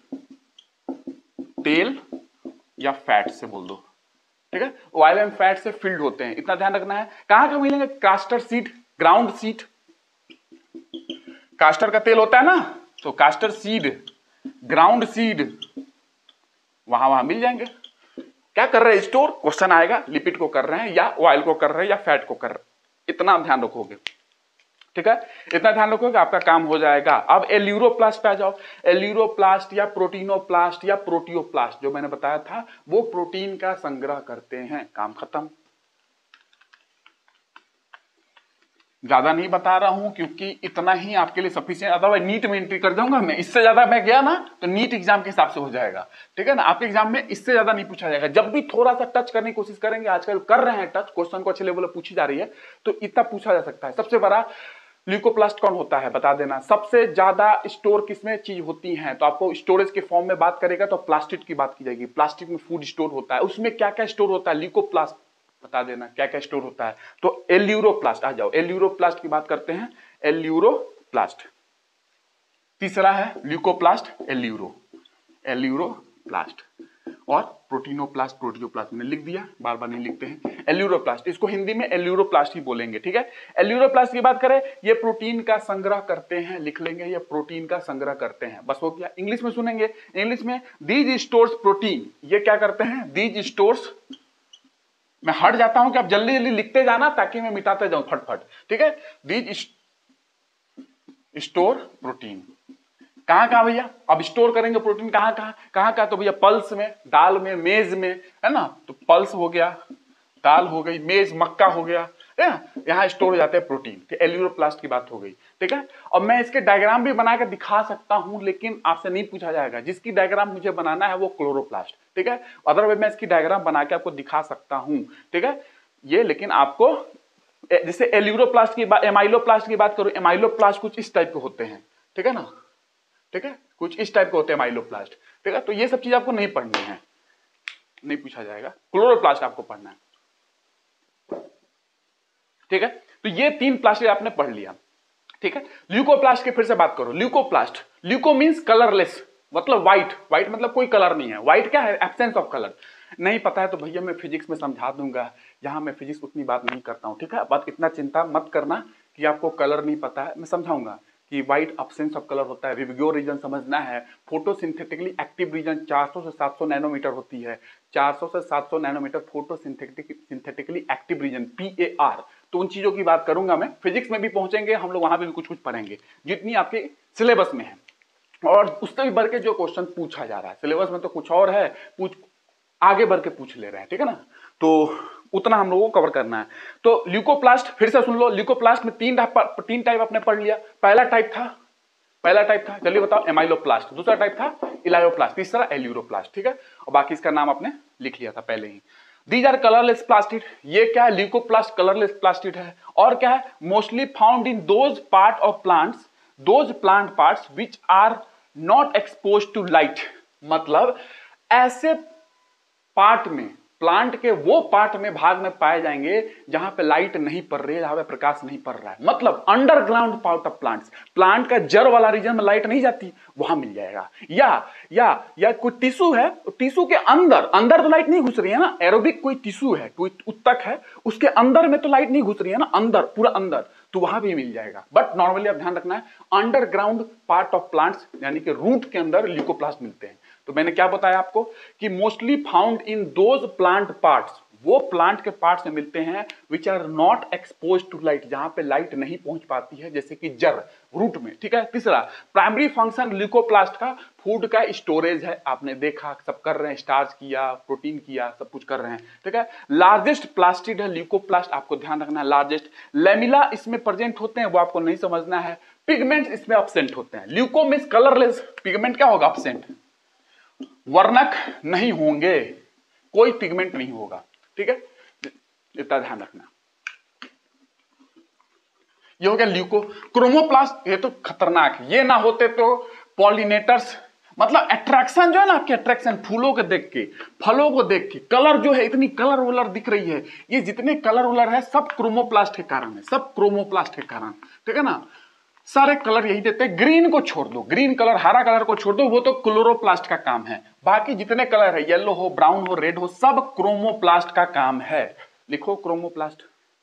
तेल या फैट से बोल दो। ठीक है, ऑयल एंड फैट से फिल्ड होते हैं, इतना ध्यान रखना है। कहां मिलेंगे, castor seed, ground seed, castor का तेल होता है ना, तो कास्टर सीड, ग्राउंड सीड, वहां मिल जाएंगे। क्या कर रहे हैं, स्टोर, क्वेश्चन आएगा, लिपिड को कर रहे हैं या ऑयल को कर रहे हैं या फैट को कर रहे हैं, इतना ध्यान रखोगे। ठीक है, इतना ध्यान रखोगे आपका काम हो जाएगा। अब एल्यूरोप्लास्ट पे आ जाओ। एल्यूरोप्लास्ट या प्रोटीनोप्लास्ट या प्रोटियोप्लास्ट जो मैंने बताया था, वो प्रोटीन का संग्रह करते हैं, काम खत्म। ज्यादा नहीं बता रहा हूं क्योंकि इतना ही आपके लिए सफिशिएंट, अदरवाइज नीट में एंट्री कर जाऊंगा मैं, इससे ज्यादा मैं गया ना तो नीट एग्जाम के हिसाब से हो जाएगा। ठीक है ना, आपके एग्जाम में इससे ज्यादा नहीं पूछा जाएगा। जब भी थोड़ा सा टच करने की कोशिश करेंगे, आजकल कर रहे हैं टच, क्वेश्चन को अच्छे लेवल पर पूछी जा रही है, तो इतना पूछा जा सकता है। सबसे बड़ा ल्यूकोप्लास्ट कौन होता है बता देना। सबसे ज्यादा स्टोर किसमें चीज होती है, तो आपको स्टोरेज के फॉर्म में बात करेगा तो प्लास्टिक की बात की जाएगी। प्लास्टिक में फूड स्टोर होता है, उसमें क्या क्या स्टोर होता है, ल्यूकोप्लास्ट बता देना क्या क्या स्टोर होता है। तो एल्यूरोप्लास्ट आ जाओ, एल्यूरोप्लास्ट की बात करते हैं, एल्यूरोप्लास्ट। तीसरा है ल्यूकोप्लास्ट, एल्यूरोप्लास्ट। और प्रोटीनोप्लास्ट, प्रोटियोप्लास्ट मैंने लिख दिया, बार बार नहीं लिखते हैं। एल्यूरोप्लास्ट, इसको हिंदी में एल्यूरोप्लास्ट ही बोलेंगे। ठीक है, एल्यूरोप्लास्ट की बात करें, ये प्रोटीन का संग्रह करते हैं, लिख लेंगे, ये प्रोटीन का संग्रह करते हैं, बस हो गया। इंग्लिश में सुनेंगे, इंग्लिश में दीज स्टोर्स प्रोटीन, ये क्या करते हैं, दीज स्टोर्स, मैं हट जाता हूं कि आप जल्दी जल्दी लिखते जाना ताकि मैं मिटाते जाऊं फटफट। ठीक है, दीज स्टोर प्रोटीन, कहां भैया, अब स्टोर करेंगे प्रोटीन कहां, तो भैया पल्स में, दाल में, मेज में, है ना, तो पल्स हो गया, दाल हो गई, मेज मक्का हो गया, है ना, यहां स्टोर हो जाते हैं प्रोटीन। तो एल्यूरोप्लास्ट की बात हो गई। ठीक है, और मैं इसके डायग्राम भी बनाकर दिखा सकता हूं, लेकिन आपसे नहीं पूछा जाएगा, जिसकी डायग्राम मुझे बनाना है वो क्लोरोप्लास्ट। ठीक है, अदरवाइज मैं इसकी डायग्राम बना के आपको दिखा सकता हूं। ठीक है, ये लेकिन आपको, जैसे एल्यूरोप्लास्ट की बात, एमाइलोप्लास्ट की बात करो, एमाइलोप्लास्ट कुछ इस टाइप के होते हैं। ठीक है ना, ठीक है, कुछ इस टाइप के होते हैं एमाइलोप्लास्ट। ठीक है, तो ये सब चीज आपको नहीं पढ़नी है, नहीं पूछा जाएगा, क्लोरोप्लास्ट आपको पढ़ना है। ठीक है, तो ये तीन प्लास्टिक आपने पढ़ लिया। ठीक है, ल्यूकोप्लास्ट की फिर से बात करो। ल्यूकोप्लास्ट, ल्यूको मींस कलरलेस, मतलब व्हाइट, व्हाइट मतलब कोई कलर नहीं है। व्हाइट क्या है, एब्सेंस ऑफ कलर। नहीं पता है तो भैया मैं फिजिक्स में समझा दूंगा, यहां मैं फिजिक्स उतनी बात नहीं करता हूं। ठीक है, बात इतना चिंता मत करना कि आपको कलर नहीं पता है, मैं समझाऊंगा कि व्हाइट एब्सेंस ऑफ कलर होता है। विविग्यो रीजन समझना है, फोटोसिंथेटिकली एक्टिव रीजन 400 से 700 नैनोमीटर होती है, 400 से 700 nanometer photosynthetically active region, PAR। तो उन चीजों की बात करूंगा मैं, फिजिक्स में भी पहुंचेंगे हम लोग, वहां भी कुछ कुछ पढ़ेंगे जितनी आपके सिलेबस में है, और उससे भी बढ़ के जो क्वेश्चन पूछा जा रहा है। सिलेबस में तो कुछ और है, आगे बढ़ के पूछ ले रहे हैं। ठीक है ना, तो उतना हम लोगों को कवर करना है। तो ल्यूकोप्लास्ट फिर से सुन लो, ल्यूकोप्लास्ट में तीन टाइप आपने पढ़ लिया। पहला टाइप था चलिए बताओ एमाइलोप्लास्ट, दूसरा टाइप था इलायोप्लास्ट, तीसरा एल्यूरोप्लास्ट। ठीक है, और बाकी इसका नाम आपने लिख लिया था पहले ही। These are colourless plastid. ये क्या है? ल्यूकोप्लास्ट कलरलेस प्लास्टिड है। और क्या है? Mostly found in those part of plants, those plant parts which are not expose to light. मतलब ऐसे पार्ट में, प्लांट के वो पार्ट में, भाग में पाए जाएंगे जहां पे लाइट नहीं पड़ रही है, जहां पे प्रकाश नहीं पड़ रहा है। मतलब underground part of plants, plant का जड़ वाला रीजन में लाइट नहीं जाती, वहां मिल जाएगा। या कोई टिश्यू है, टिश्यू के अंदर तो लाइट नहीं घुस रही है ना, एरोबिक कोई टिश्यू है, कोई उत्तक है, उसके अंदर में तो लाइट नहीं घुस रही है ना, अंदर, पूरा अंदर, तो वहां भी मिल जाएगा। बट नॉर्मली आप ध्यान रखना है, अंडरग्राउंड पार्ट ऑफ प्लांट्स यानी कि रूट के अंदर ल्यूकोप्लास्ट मिलते हैं। तो मैंने क्या बताया आपको कि mostly found in those plant parts, वो प्लांट के पार्ट्स में मिलते हैं which are not expose to light, जहां पे लाइट नहीं पहुंच पाती है, जैसे कि जड़, रूट में। ठीक है। तीसरा, प्राइमरी फंक्शन ल्यूकोप्लास्ट का फूड का स्टोरेज है। आपने देखा सब कर रहे हैं, स्टार्च किया, प्रोटीन किया, सब कुछ कर रहे हैं। ठीक है। लार्जेस्ट प्लास्टिड है ल्यूकोप्लास्ट, आपको ध्यान रखना है, लार्जेस्ट। लेमिला इसमें प्रेजेंट होते हैं, वो आपको नहीं समझना है। पिगमेंट इसमें एब्सेंट होते हैं। ल्यूको मींस कलरलेस, पिगमेंट क्या होगा? एब्सेंट, वर्णक नहीं होंगे, कोई पिगमेंट नहीं होगा। ठीक है, इतना ध्यान रखना। ये हो गया ल्यूको। क्रोमोप्लास्ट, ये तो खतरनाक है, ये ना होते तो पॉलिनेटर्स, मतलब अट्रैक्शन जो है ना आपकी, अट्रैक्शन फूलों के देख के, फलों को देख के, कलर जो है, इतनी कलर वलर दिख रही है, ये जितने कलर वलर है सब क्रोमोप्लास्ट के कारण है, सब क्रोमोप्लास्ट के कारण। ठीक है ना, सारे कलर यही देते हैं। ग्रीन को छोड़ दो, ग्रीन कलर, हरा कलर को छोड़ दो, वो तो क्लोरोप्लास्ट का काम है। बाकी जितने कलर है, येलो हो, ब्राउन हो, रेड हो, सब क्रोमोप्लास्ट का काम है। लिखो क्रोमोप्लास्ट।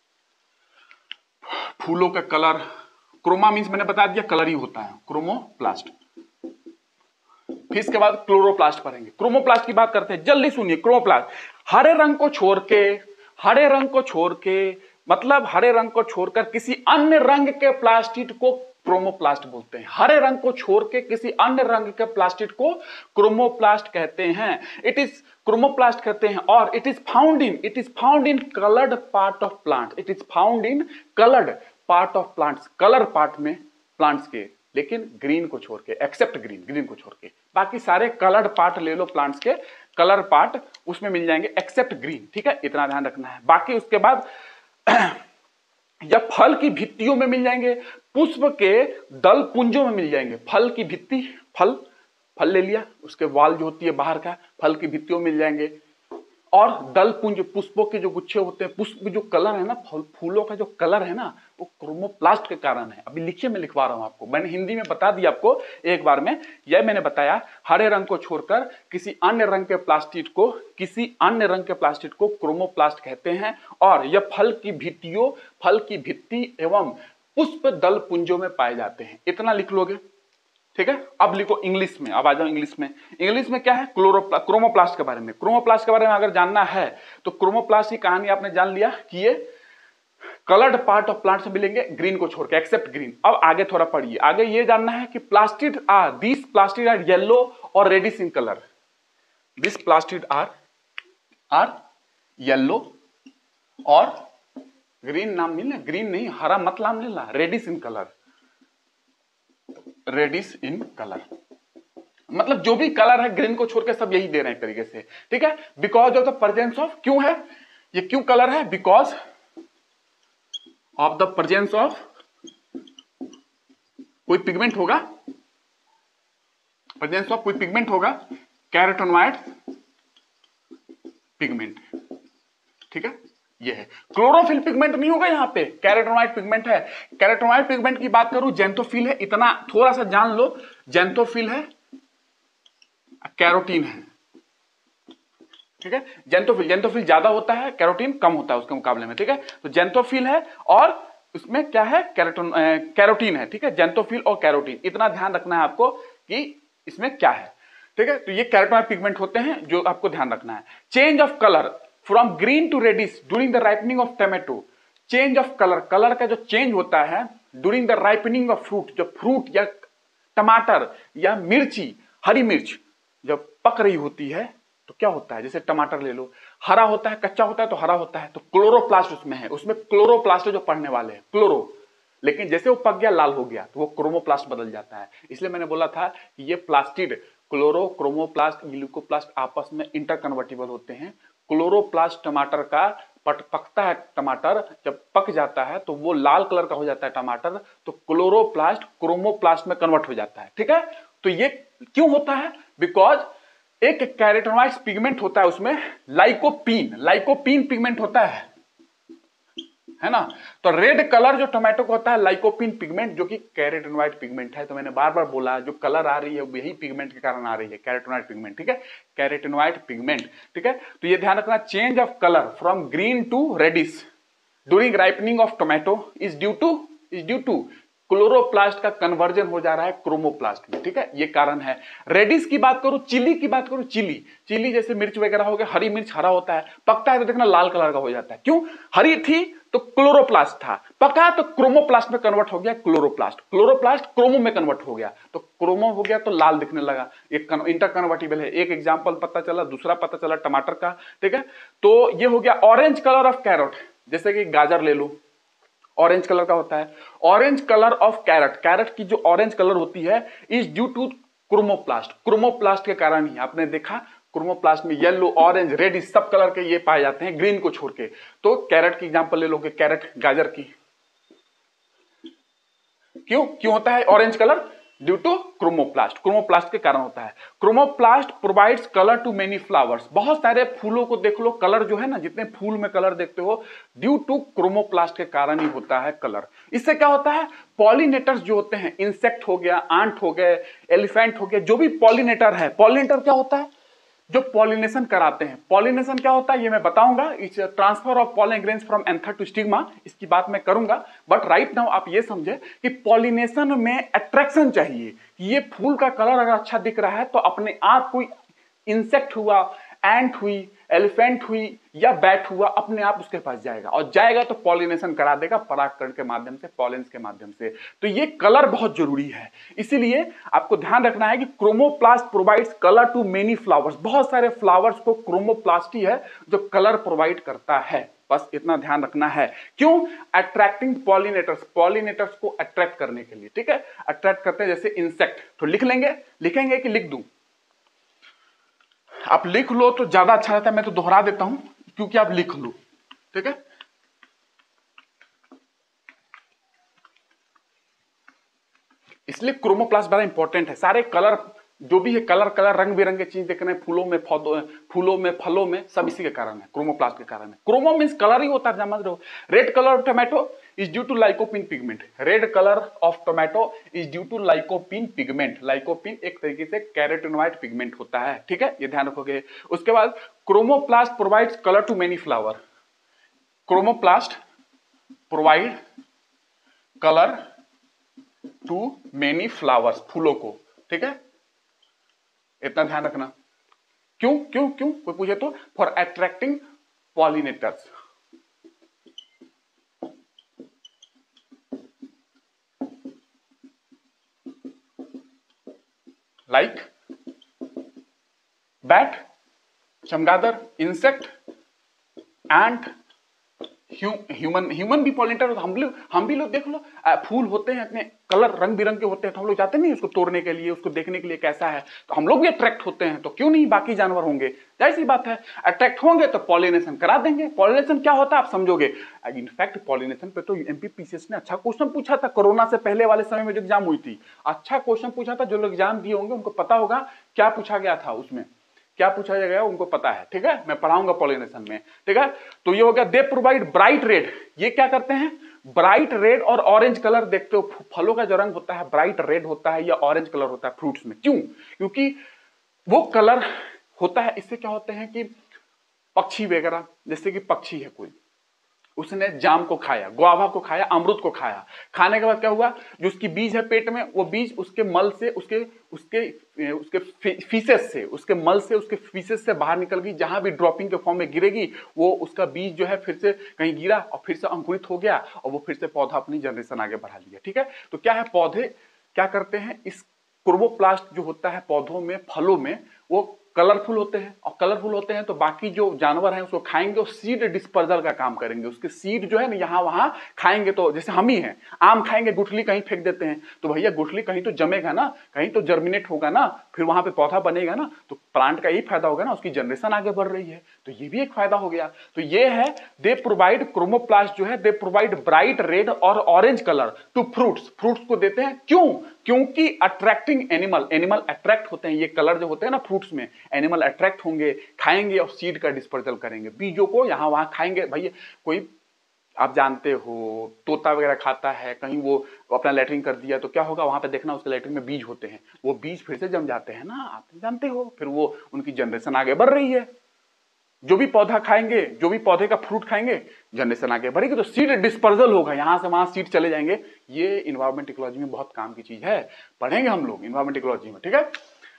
फूलों का कलर, क्रोमा मीन्स मैंने बता दिया कलर ही होता है, क्रोमोप्लास्ट। फिर इसके बाद क्लोरोप्लास्ट पढ़ेंगे। क्रोमोप्लास्ट की बात करते हैं, जल्दी सुनिए। क्रोमोप्लास्ट हरे रंग को छोड़ के, हरे रंग को छोड़ के, मतलब हरे रंग को छोड़कर किसी अन्य रंग के प्लास्टिड को क्रोमोप्लास्ट बोलते हैं। हरे रंग को छोड़ के किसी अन्य रंग के प्लास्टिड को क्रोमोप्लास्ट कहते हैं। इट इज क्रोमोप्लास्ट कहते हैं। और it is found in coloured part of plant. It is found in coloured part of plants, colour part में प्लांट्स के, लेकिन ग्रीन को छोड़ के, एक्सेप्ट ग्रीन, ग्रीन को छोड़ के। बाकी सारे कलर्ड पार्ट ले लो प्लांट्स के, कलर पार्ट उसमें मिल जाएंगे एक्सेप्ट ग्रीन। ठीक है, इतना ध्यान रखना है। बाकी उसके बाद या फल की भित्तियों में मिल जाएंगे, पुष्प के दल पुंजों में मिल जाएंगे। फल की भित्ति, फल ले लिया, उसके वाल जो होती है बाहर का, फल की भित्तियों में मिल जाएंगे। और दल पुंज, पुष्पों के जो गुच्छे होते हैं, पुष्प जो कलर है ना, फूलों का जो कलर है ना, वो क्रोमोप्लास्ट के कारण है। अभी लिखिए, मैं लिखवा रहा हूं आपको, मैंने हिंदी में बता दिया आपको एक बार में। यह मैंने बताया, हरे रंग को छोड़कर किसी अन्य रंग के प्लास्टिड को, किसी अन्य रंग के प्लास्टिड को क्रोमोप्लास्ट कहते हैं। और यह फल की भित्तियों, फल की भित्ति एवं पुष्प दल पुंजों में पाए जाते हैं। इतना लिख लोगे। ठीक है, अब लिखो इंग्लिश में। अब आ जाओ इंग्लिश में। इंग्लिश में क्या है? क्रोमोप्लास्ट के बारे में। क्रोमोप्लास्ट के बारे में अगर जानना है तो क्रोमोप्लास्ट की कहानी आपने जान लिया कि ये कलर्ड पार्ट ऑफ प्लांट से मिलेंगे ग्रीन को छोड़ के, एक्सेप्ट ग्रीन। अब आगे थोड़ा पढ़िए। आगे ये जानना है कि plastid are, this plastid are yellow और reddish in colour. This plastid are yellow और ग्रीन, नाम मिलना, ग्रीन नहीं, हरा मत नाम लेना, reddish in colour, reddish in colour, मतलब जो भी कलर है ग्रीन को छोड़ के सब यही दे रहे हैं एक तरीके से। ठीक है, because of the presence of, क्यों है ये, क्यों कलर है? Because of the presence of, कोई पिगमेंट होगा, प्रेजेंस ऑफ कोई पिगमेंट होगा, कैरोटेनॉइड पिगमेंट। ठीक है, ये है। क्लोरोफिल पिगमेंट नहीं होगा यहाँ पे, कैरोटेनॉइड पिगमेंट है। कैरोटेनॉइड पिगमेंट की बात करूं, जेंथोफिल है, इतना थोड़ा सा जान लो। जेंथोफिल है, कैरोटीन है। ठीक है, जेंथोफिल ज्यादा होता है, कैरोटीन कम होता है उसके मुकाबले में। ठीक है, तो जेंथोफिल है और उसमें क्या है? कैरोटीन है। ठीक है, जेंथोफिल और कैरोटीन, इतना ध्यान रखना है आपको कि इसमें क्या है। ठीक है, तो ये कैरोटेनॉइड पिगमेंट होते हैं जो आपको ध्यान रखना है। Change of colour from green to reddish during the ripening of tomato. Change of colour, colour का जो चेंज होता है during the ripening of fruit, जब फ्रूट या टमाटर या मिर्ची, हरी मिर्च जब पक रही होती है तो क्या होता है? जैसे टमाटर ले लो, हरा होता है, कच्चा होता है तो हरा होता है, तो क्लोरोप्लास्ट उसमें है, उसमें क्लोरोप्लास्ट है जो पढ़ने वाले हैं, क्लोरो। लेकिन जैसे वो पक गया, लाल हो गया, तो वो क्रोमोप्लास्ट बदल जाता है। इसलिए मैंने बोला था कि ये प्लास्टिड, क्लोरो, क्रोमोप्लास्ट, ल्यूकोप्लास्ट आपस में इंटरकन्वर्टिबल होते हैं। क्लोरोप्लास्ट टमाटर का पकता है, टमाटर जब पक जाता है तो वो लाल कलर का हो जाता है टमाटर, तो क्लोरोप्लास्ट क्रोमोप्लास्ट में कन्वर्ट हो जाता है। ठीक है, तो ये क्यों होता है? बिकॉज एक कैरोटेनॉइड पिगमेंट होता है उसमें, लाइकोपीन पिगमेंट होता है ना। तो रेड कलर जो टोमेटो को होता है लाइकोपीन पिगमेंट, जो कि कैरोटेनॉइड पिगमेंट है। तो मैंने बार बार बोला जो कलर आ रही है यही पिगमेंट के कारण आ रही है, कैरोटेनॉइड पिगमेंट। ठीक है, कैरोटेनॉइड पिगमेंट। ठीक है, तो ये ध्यान रखना, change of colour from green to reddish during ripening of tomato is due to chloroplast का कन्वर्जन हो जा रहा है क्रोमोप्लास्ट में। ठीक है, ये कारण है। रेडिश की बात करूं, चिली की बात करूं, चिली जैसे मिर्च वगैरह हो गया, हरी मिर्च हरा होता है, पकता है तो देखना लाल कलर का हो जाता है। क्यों? हरी थी तो क्लोरोप्लास्ट था, पका तो क्रोमोप्लास्ट में कन्वर्ट हो गया, क्लोरोप्लास्ट क्रोमो में कन्वर्ट हो गया, तो क्रोमो हो गया तो लाल दिखने लगा। एक इंटर कन्वर्टिबल है। एक एग्जांपल पता चला, दूसरा पता चला टमाटर का। ठीक है, तो ये हो गया ऑरेंज कलर ऑफ कैरोट। जैसे कि गाजर ले लो, ऑरेंज कलर का होता है। ऑरेंज कलर ऑफ कैरेट की जो ऑरेंज कलर होती है इज ड्यू टू क्रोमोप्लास्ट के कारण ही। आपने देखा क्रोमोप्लास्ट में येलो, ऑरेंज, रेड सब कलर के ये पाए जाते हैं, ग्रीन को छोड़ के। तो कैरेट की एग्जांपल ले लोगे, कैरेट गाजर की, क्यों होता है orange colour? Due to chromoplast के कारण होता है। Chromoplast provides colour to many flowers. बहुत सारे फूलों को देख लो, कलर जो है ना, जितने फूल में कलर देखते हो, ड्यू टू क्रोमोप्लास्ट के कारण ही होता है कलर। इससे क्या होता है? पॉलिनेटर्स जो होते हैं, इंसेक्ट हो गया, आंट हो गए, एलिफेंट हो गया, जो भी पॉलिनेटर है, पॉलिनेटर क्या होता है? जो पॉलिनेशन कराते हैं। पॉलिनेशन क्या होता है ये मैं बताऊंगा, it's transfer of pollen grains from anther to stigma, इसकी बात मैं करूंगा। बट राइट नाउ आप ये समझे कि पॉलिनेशन में अट्रैक्शन चाहिए, कि ये फूल का कलर अगर अच्छा दिख रहा है तो अपने आप कोई इंसेक्ट हुआ, एंट हुई, एलिफेंट हुई या बैट हुआ, अपने आप उसके पास जाएगा, और जाएगा तो पॉलिनेशन करा देगा परागकण के माध्यम से, पॉलेंस के माध्यम से। तो ये कलर बहुत जरूरी है। इसीलिए आपको ध्यान रखना है कि chromoplast provides colour to many flowers. बहुत सारे फ्लावर्स को क्रोमोप्लास्ट ही है जो कलर प्रोवाइड करता है। बस इतना ध्यान रखना है। क्यों? अट्रैक्टिंग पॉलिनेटर्स को अट्रैक्ट करने के लिए। ठीक है, अट्रैक्ट करते हैं जैसे इंसेक्ट। तो लिखेंगे कि लिख दूं? आप लिख लो तो ज्यादा अच्छा रहता है, मैं तो दोहरा देता हूं क्योंकि आप लिख लो। ठीक है, इसलिए क्रोमोप्लास्ट बड़ा इंपॉर्टेंट है। सारे कलर जो भी है, कलर रंग बिरंगे चीज देख रहे हैं फूलों में, फलों में, सब इसी के कारण है, क्रोमोप्लास्ट के कारण है। क्रोमो मींस कलर ही होता है, समझ रहे हो। Red colour of tomato is due to lycopene pigment. Red colour of tomato is due to lycopene pigment. Lycopene एक तरीके से कैरोटेनॉइड पिगमेंट होता है। ठीक है, ये ध्यान रखोगे। उसके बाद chromoplast provides colour to many flower. Chromoplast provide colour to many flowers, फूलों को। ठीक है, इतना ध्यान रखना। क्यों? कोई पूछे तो for attracting pollinators. Like bat, चमगादड़, इंसेक्ट, एंट, ह्यूमन भी पॉलिनेटर होता है। हम भी लोग देख लो, फूल होते हैं इतने कलर रंग बिरंगे होते हैं, तो हम लोग जाते नहीं उसको तोड़ने के लिए, उसको देखने के लिए कैसा है, तो हम लोग भी अट्रैक्ट होते हैं। तो क्यों नहीं बाकी जानवर होंगे? जाहिर सी बात है, अट्रैक्ट होंगे तो पॉलिनेशन करा देंगे। पॉलिनेशन क्या होता है आप समझोगे। इनफैक्ट पॉलिनेशन पे तो एमपीपीसीएस ने अच्छा क्वेश्चन पूछा था, कोरोना से पहले वाले समय में जो एग्जाम हुई थी, अच्छा क्वेश्चन पूछा था। जो लोग एग्जाम दिए होंगे उनको पता होगा क्या पूछा गया था, उसमें क्या पूछा गया उनको पता है। ठीक है, मैं पढ़ाऊंगा पॉलिनेशन में। ठीक है, तो ये हो गया। They provide bright red. ये क्या करते हैं? ब्राइट रेड और ऑरेंज कलर देखते हो, फलों का जो रंग होता है ब्राइट रेड होता है या ऑरेंज कलर होता है फ्रूट्स में। क्यों? क्योंकि वो कलर होता है, इससे क्या होते हैं कि पक्षी वगैरह, जैसे कि पक्षी है कोई, उसने जाम को खाया, गुआवा को खाया, अमरूद को खाया, खाने के बाद क्या हुआ, जो उसकी बीज है पेट में, वो बीज उसके मल से, उसके फीसेस से, उसके मल से, उसके फीसेस से बाहर निकल गई। जहां भी ड्रॉपिंग के फॉर्म में गिरेगी, वो उसका बीज जो है फिर से कहीं गिरा और फिर से अंकुरित हो गया, और वो फिर से पौधा अपनी जनरेशन आगे बढ़ा लिया। ठीक है, तो क्या है, पौधे क्या करते हैं, इस क्रोमोप्लास्ट जो होता है पौधों में, फलों में, वो कलरफुल होते हैं, और कलरफुल होते हैं तो बाकी जो जानवर हैं उसको खाएंगे और सीड डिस्पर्जल का काम करेंगे। उसके सीड जो है ना यहाँ वहां खाएंगे, तो जैसे हम ही हैं, आम खाएंगे, गुठली कहीं फेंक देते हैं, तो भैया गुठली कहीं तो जमेगा ना, कहीं तो जर्मिनेट होगा ना, फिर वहां पे पौधा बनेगा ना, तो प्लांट का यही फायदा होगा ना, उसकी जनरेशन आगे बढ़ रही है, तो ये भी एक फायदा हो गया। तो ये है, दे प्रोवाइड, क्रोमोप्लास्ट जो है दे प्रोवाइड ब्राइट रेड और orange colour to fruits, fruits को देते हैं। क्यों? क्योंकि अट्रैक्टिंग एनिमल, एनिमल अट्रैक्ट होते हैं, ये कलर जो होते हैं ना फ्रूट्स में, एनिमल अट्रैक्ट होंगे, खाएंगे और सीड का डिस्पर्जल करेंगे, बीजों को यहां वहां खाएंगे। भैया कोई, आप जानते हो तोता वगैरह खाता है, कहीं वो अपना लेटरिन कर दिया तो क्या होगा, वहां पे देखना उसके लेटरिन में बीज होते हैं, वो बीज फिर से जम जाते हैं ना, आप जानते हो, फिर वो उनकी जनरेशन आगे बढ़ रही है। जो भी पौधा खाएंगे, जो भी पौधे का फ्रूट खाएंगे, जनरेशन आगे बढ़ेगी, तो सीड डिस्पर्जल होगा, यहां से वहां सीड चले जाएंगे। ये इन्वायरमेंट इकोलॉजी में बहुत काम की चीज है, पढ़ेंगे हम लोग इन्वायरमेंट इकोलॉजी में, ठीक है।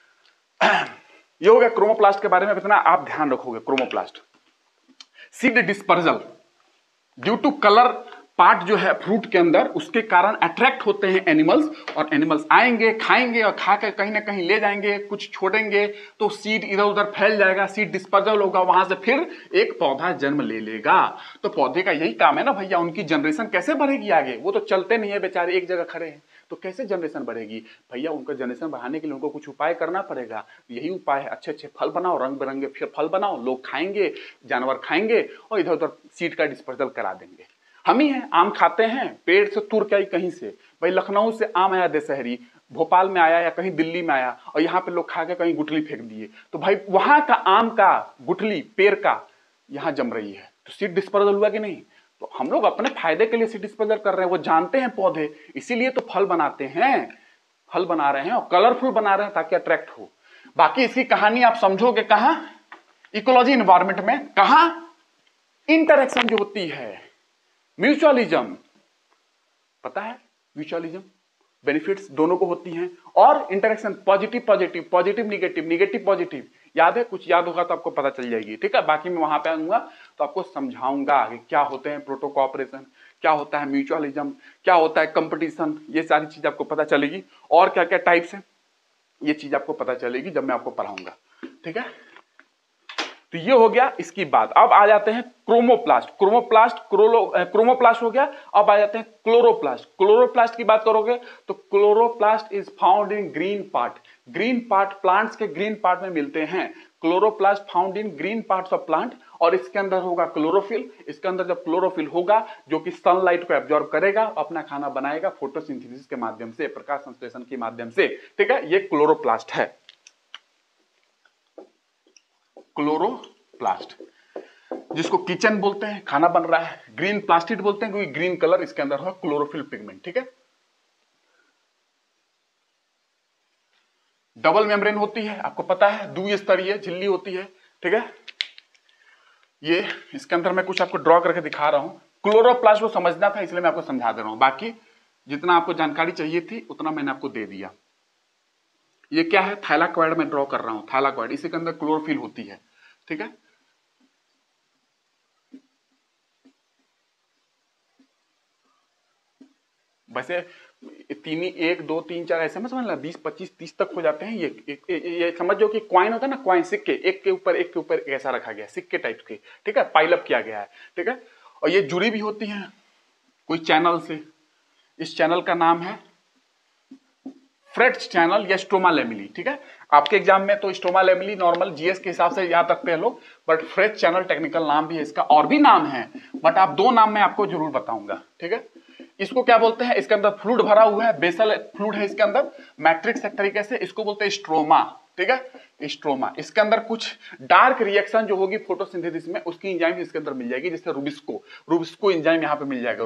ये हो गया क्रोमोप्लास्ट के बारे में, इतना आप ध्यान रखोगे। Chromoplast, seed dispersal, due to colour part जो है फ्रूट के अंदर, उसके कारण अट्रैक्ट होते हैं एनिमल्स, और एनिमल्स आएंगे, खाएंगे और खाकर कहीं ना कहीं ले जाएंगे, कुछ छोड़ेंगे तो सीड इधर उधर फैल जाएगा, सीड डिस्पर्जल होगा, वहां से फिर एक पौधा जन्म ले लेगा। तो पौधे का यही काम है ना भैया, उनकी जनरेशन कैसे बढ़ेगी आगे, वो तो चलते नहीं है बेचारे, एक जगह खड़े हैं, तो कैसे जनरेशन बढ़ेगी भैया, उनका जनरेशन बढ़ाने के लिए उनको कुछ उपाय करना पड़ेगा। यही उपाय है, अच्छे अच्छे फल बनाओ, रंग बिरंगे फल बनाओ, लोग खाएंगे, जानवर खाएंगे और इधर उधर सीड का डिस्पर्जल करा देंगे। हम ही हैं, आम खाते हैं, पेड़ से तुर के आई कहीं से, भाई लखनऊ से आम आया दशहरी, भोपाल में आया या कहीं दिल्ली में आया, और यहाँ पे लोग खा के कहीं गुठली फेंक दिए, तो भाई वहां का आम का गुठली पेड़ का यहाँ जम रही है, तो सीड डिस्पर्जल हुआ कि नहीं। तो हम लोग अपने फायदे के लिए सीड डिस्पर्जल कर रहे हैं, वो जानते हैं पौधे, इसीलिए तो फल बनाते हैं, फल बना रहे हैं और कलरफुल बना रहे हैं ताकि अट्रैक्ट हो। बाकी इसकी कहानी आप समझोगे कहां, इकोलॉजी एनवायरमेंट में, कहां इंटरेक्शन जो होती है, म्यूचुअलिज्म, पता है म्यूचुअलिज्म, बेनिफिट्स दोनों को होती हैं, और interaction positive positive, positive negative, negative positive, याद है, कुछ याद होगा तो आपको पता चल जाएगी, ठीक है। बाकी मैं वहां पे आऊंगा तो आपको समझाऊंगा आगे क्या होते हैं प्रोटो कोऑपरेशन, क्या होता है म्यूचुअलिज्म, क्या होता है कंपटीशन, ये सारी चीज आपको पता चलेगी, और क्या क्या टाइप्स है, ये चीज आपको पता चलेगी जब मैं आपको पढ़ाऊंगा, ठीक है। तो ये हो गया इसकी बात। अब आ जाते हैं क्रोमोप्लास्ट, क्रोमोप्लास्ट हो गया। अब आ जाते हैं क्लोरोप्लास्ट। क्लोरोप्लास्ट की बात करोगे तो chloroplast is found in green part, green part, plants के ग्रीन पार्ट में मिलते हैं। Chloroplast found in green parts of plant, और इसके अंदर होगा क्लोरोफिल। इसके अंदर जब क्लोरोफिल होगा जो कि सनलाइट को एब्जॉर्ब करेगा, अपना खाना बनाएगा फोटोसिंथेसिस के माध्यम से, प्रकाश संश्लेषण के माध्यम से, ठीक है। ये क्लोरोप्लास्ट है, क्लोरोप्लास्ट, जिसको किचन बोलते हैं, खाना बन रहा है। ग्रीन प्लास्टिड बोलते हैं क्योंकि ग्रीन कलर इसके अंदर है, क्लोरोफिल पिगमेंट, ठीक है। डबल मेम्ब्रेन होती है, आपको पता है, द्विस्तरीय झिल्ली होती है, ठीक है। ये इसके अंदर मैं कुछ आपको ड्रॉ करके दिखा रहा हूं। क्लोरोप्लास्ट को समझना था इसलिए मैं आपको समझा दे रहा हूं, बाकी जितना आपको जानकारी चाहिए थी उतना मैंने आपको दे दिया। ये क्या है, थाइलाकॉइड में ड्रॉ कर रहा हूं, थाइलाकॉइड, इसी के अंदर क्लोरोफिल होती है, ठीक है। वैसे तीन ही, 1 2 3 4 ऐसे में समझ ला 20 25 30 तक हो जाते हैं। ये समझो कि क्वाइन होता है ना, क्वाइन, सिक्के, एक के ऊपर ऐसा रखा गया, सिक्के टाइप के, ठीक है, पाइल अप किया गया है, ठीक है। और ये जुड़ी भी होती हैं कोई चैनल से। इस चैनल का नाम है फ्रेट्स चैनल या स्ट्रोमा लेमिली, ठीक है। आपके एग्जाम में तो स्ट्रोमा लेमिली नॉर्मल जीएस के हिसाब से याद रखते हैं लोग, बट फ्रेट्स चैनल टेक्निकल नाम भी है इसका, और भी नाम है, बट आप 2 नाम मैं आपको जरूर बताऊंगा, ठीक है। इसको क्या बोलते हैं, इसके अंदर फ्लूइड भरा हुआ है, बेसल फ्लूइड है इसके अंदर, मैट्रिक्स एक तरीके से, इसको बोलते हैं स्ट्रोमा, ठीक है, स्ट्रोमा। इसके अंदर कुछ डार्क रिएक्शन जो होगी फोटोसिंथेसिस में, उसकी एंजाइम इसके अंदर मिल जाएगी, जैसे रूबिस्को एंजाइम यहां पे मिल जाएगा,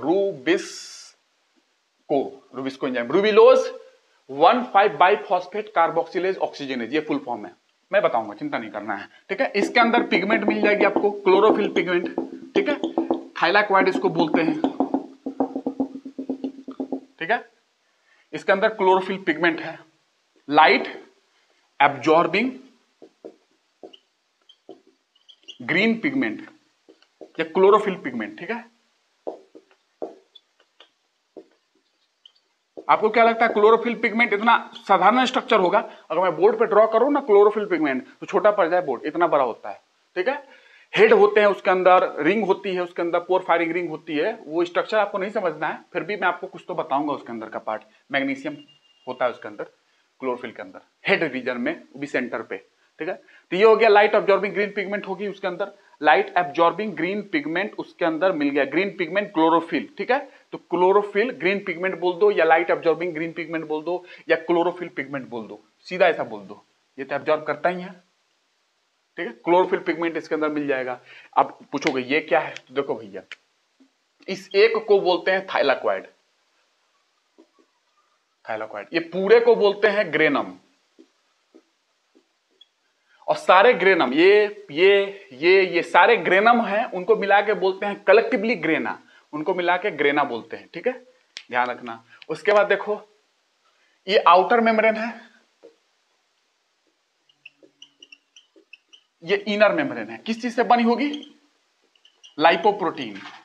rubisco enzyme, ribulose 1,5 bisphosphate carboxylase oxygenase, ये फुल फॉर्म है, मैं बताऊंगा, चिंता नहीं करना है, ठीक है। इसके अंदर पिगमेंट मिल जाएगी आपको, क्लोरोफिल पिगमेंट, ठीक है, थाइलाकॉइड इसको बोलते हैं, ठीक है। इसके अंदर क्लोरोफिल पिगमेंट है, लाइट एब्जॉर्बिंग ग्रीन पिगमेंट या क्लोरोफिल पिगमेंट, ठीक है। आपको क्या लगता है क्लोरोफिल पिगमेंट इतना साधारण स्ट्रक्चर होगा? अगर मैं बोर्ड पे ड्रॉ करूं ना क्लोरोफिल पिगमेंट तो छोटा पड़ जाए बोर्ड, इतना बड़ा होता है, ठीक है। हेड होते हैं उसके अंदर, रिंग होती है उसके अंदर, पोर फायरिंग रिंग होती है। वो स्ट्रक्चर आपको नहीं समझना है, फिर भी मैं आपको कुछ तो बताऊंगा उसके अंदर का पार्ट। मैग्नीशियम होता है उसके अंदर क्लोरोफिल के अंदर, हेड रीजन में, भी सेंटर पे, ठीक है। तो ये हो गया लाइट ऑब्जॉर्बिंग ग्रीन पिगमेंट होगी उसके अंदर, लाइट एब्जॉर्बिंग ग्रीन पिगमेंट उसके अंदर मिल गया, ग्रीन पिगमेंट क्लोरोफिल, ठीक है। तो क्लोरोफिल ग्रीन पिगमेंट बोल दो, या लाइट एब्जॉर्बिंग ग्रीन पिगमेंट बोल दो, या क्लोरोफिल पिगमेंट बोल दो, सीधा ऐसा बोल दो, ये तो एब्जॉर्ब करता ही है, ठीक है। क्लोरोफिल पिगमेंट इसके अंदर मिल जाएगा। अब पूछोगे ये क्या है, तो देखो भैया, इस एक को बोलते हैं थाइलाक्वाइड, थाइलाक्वाइड, ये पूरे को बोलते हैं ग्रेनम, और सारे ग्रेनम ये सारे ग्रेनम हैं, उनको मिला के बोलते हैं कलेक्टिवली ग्रेना, उनको मिला के ग्रेना बोलते हैं, ठीक है, ध्यान रखना। उसके बाद देखो ये आउटर मेम्ब्रेन है, ये इनर मेम्ब्रेन है, किस चीज से बनी होगी? लाइपोप्रोटीन,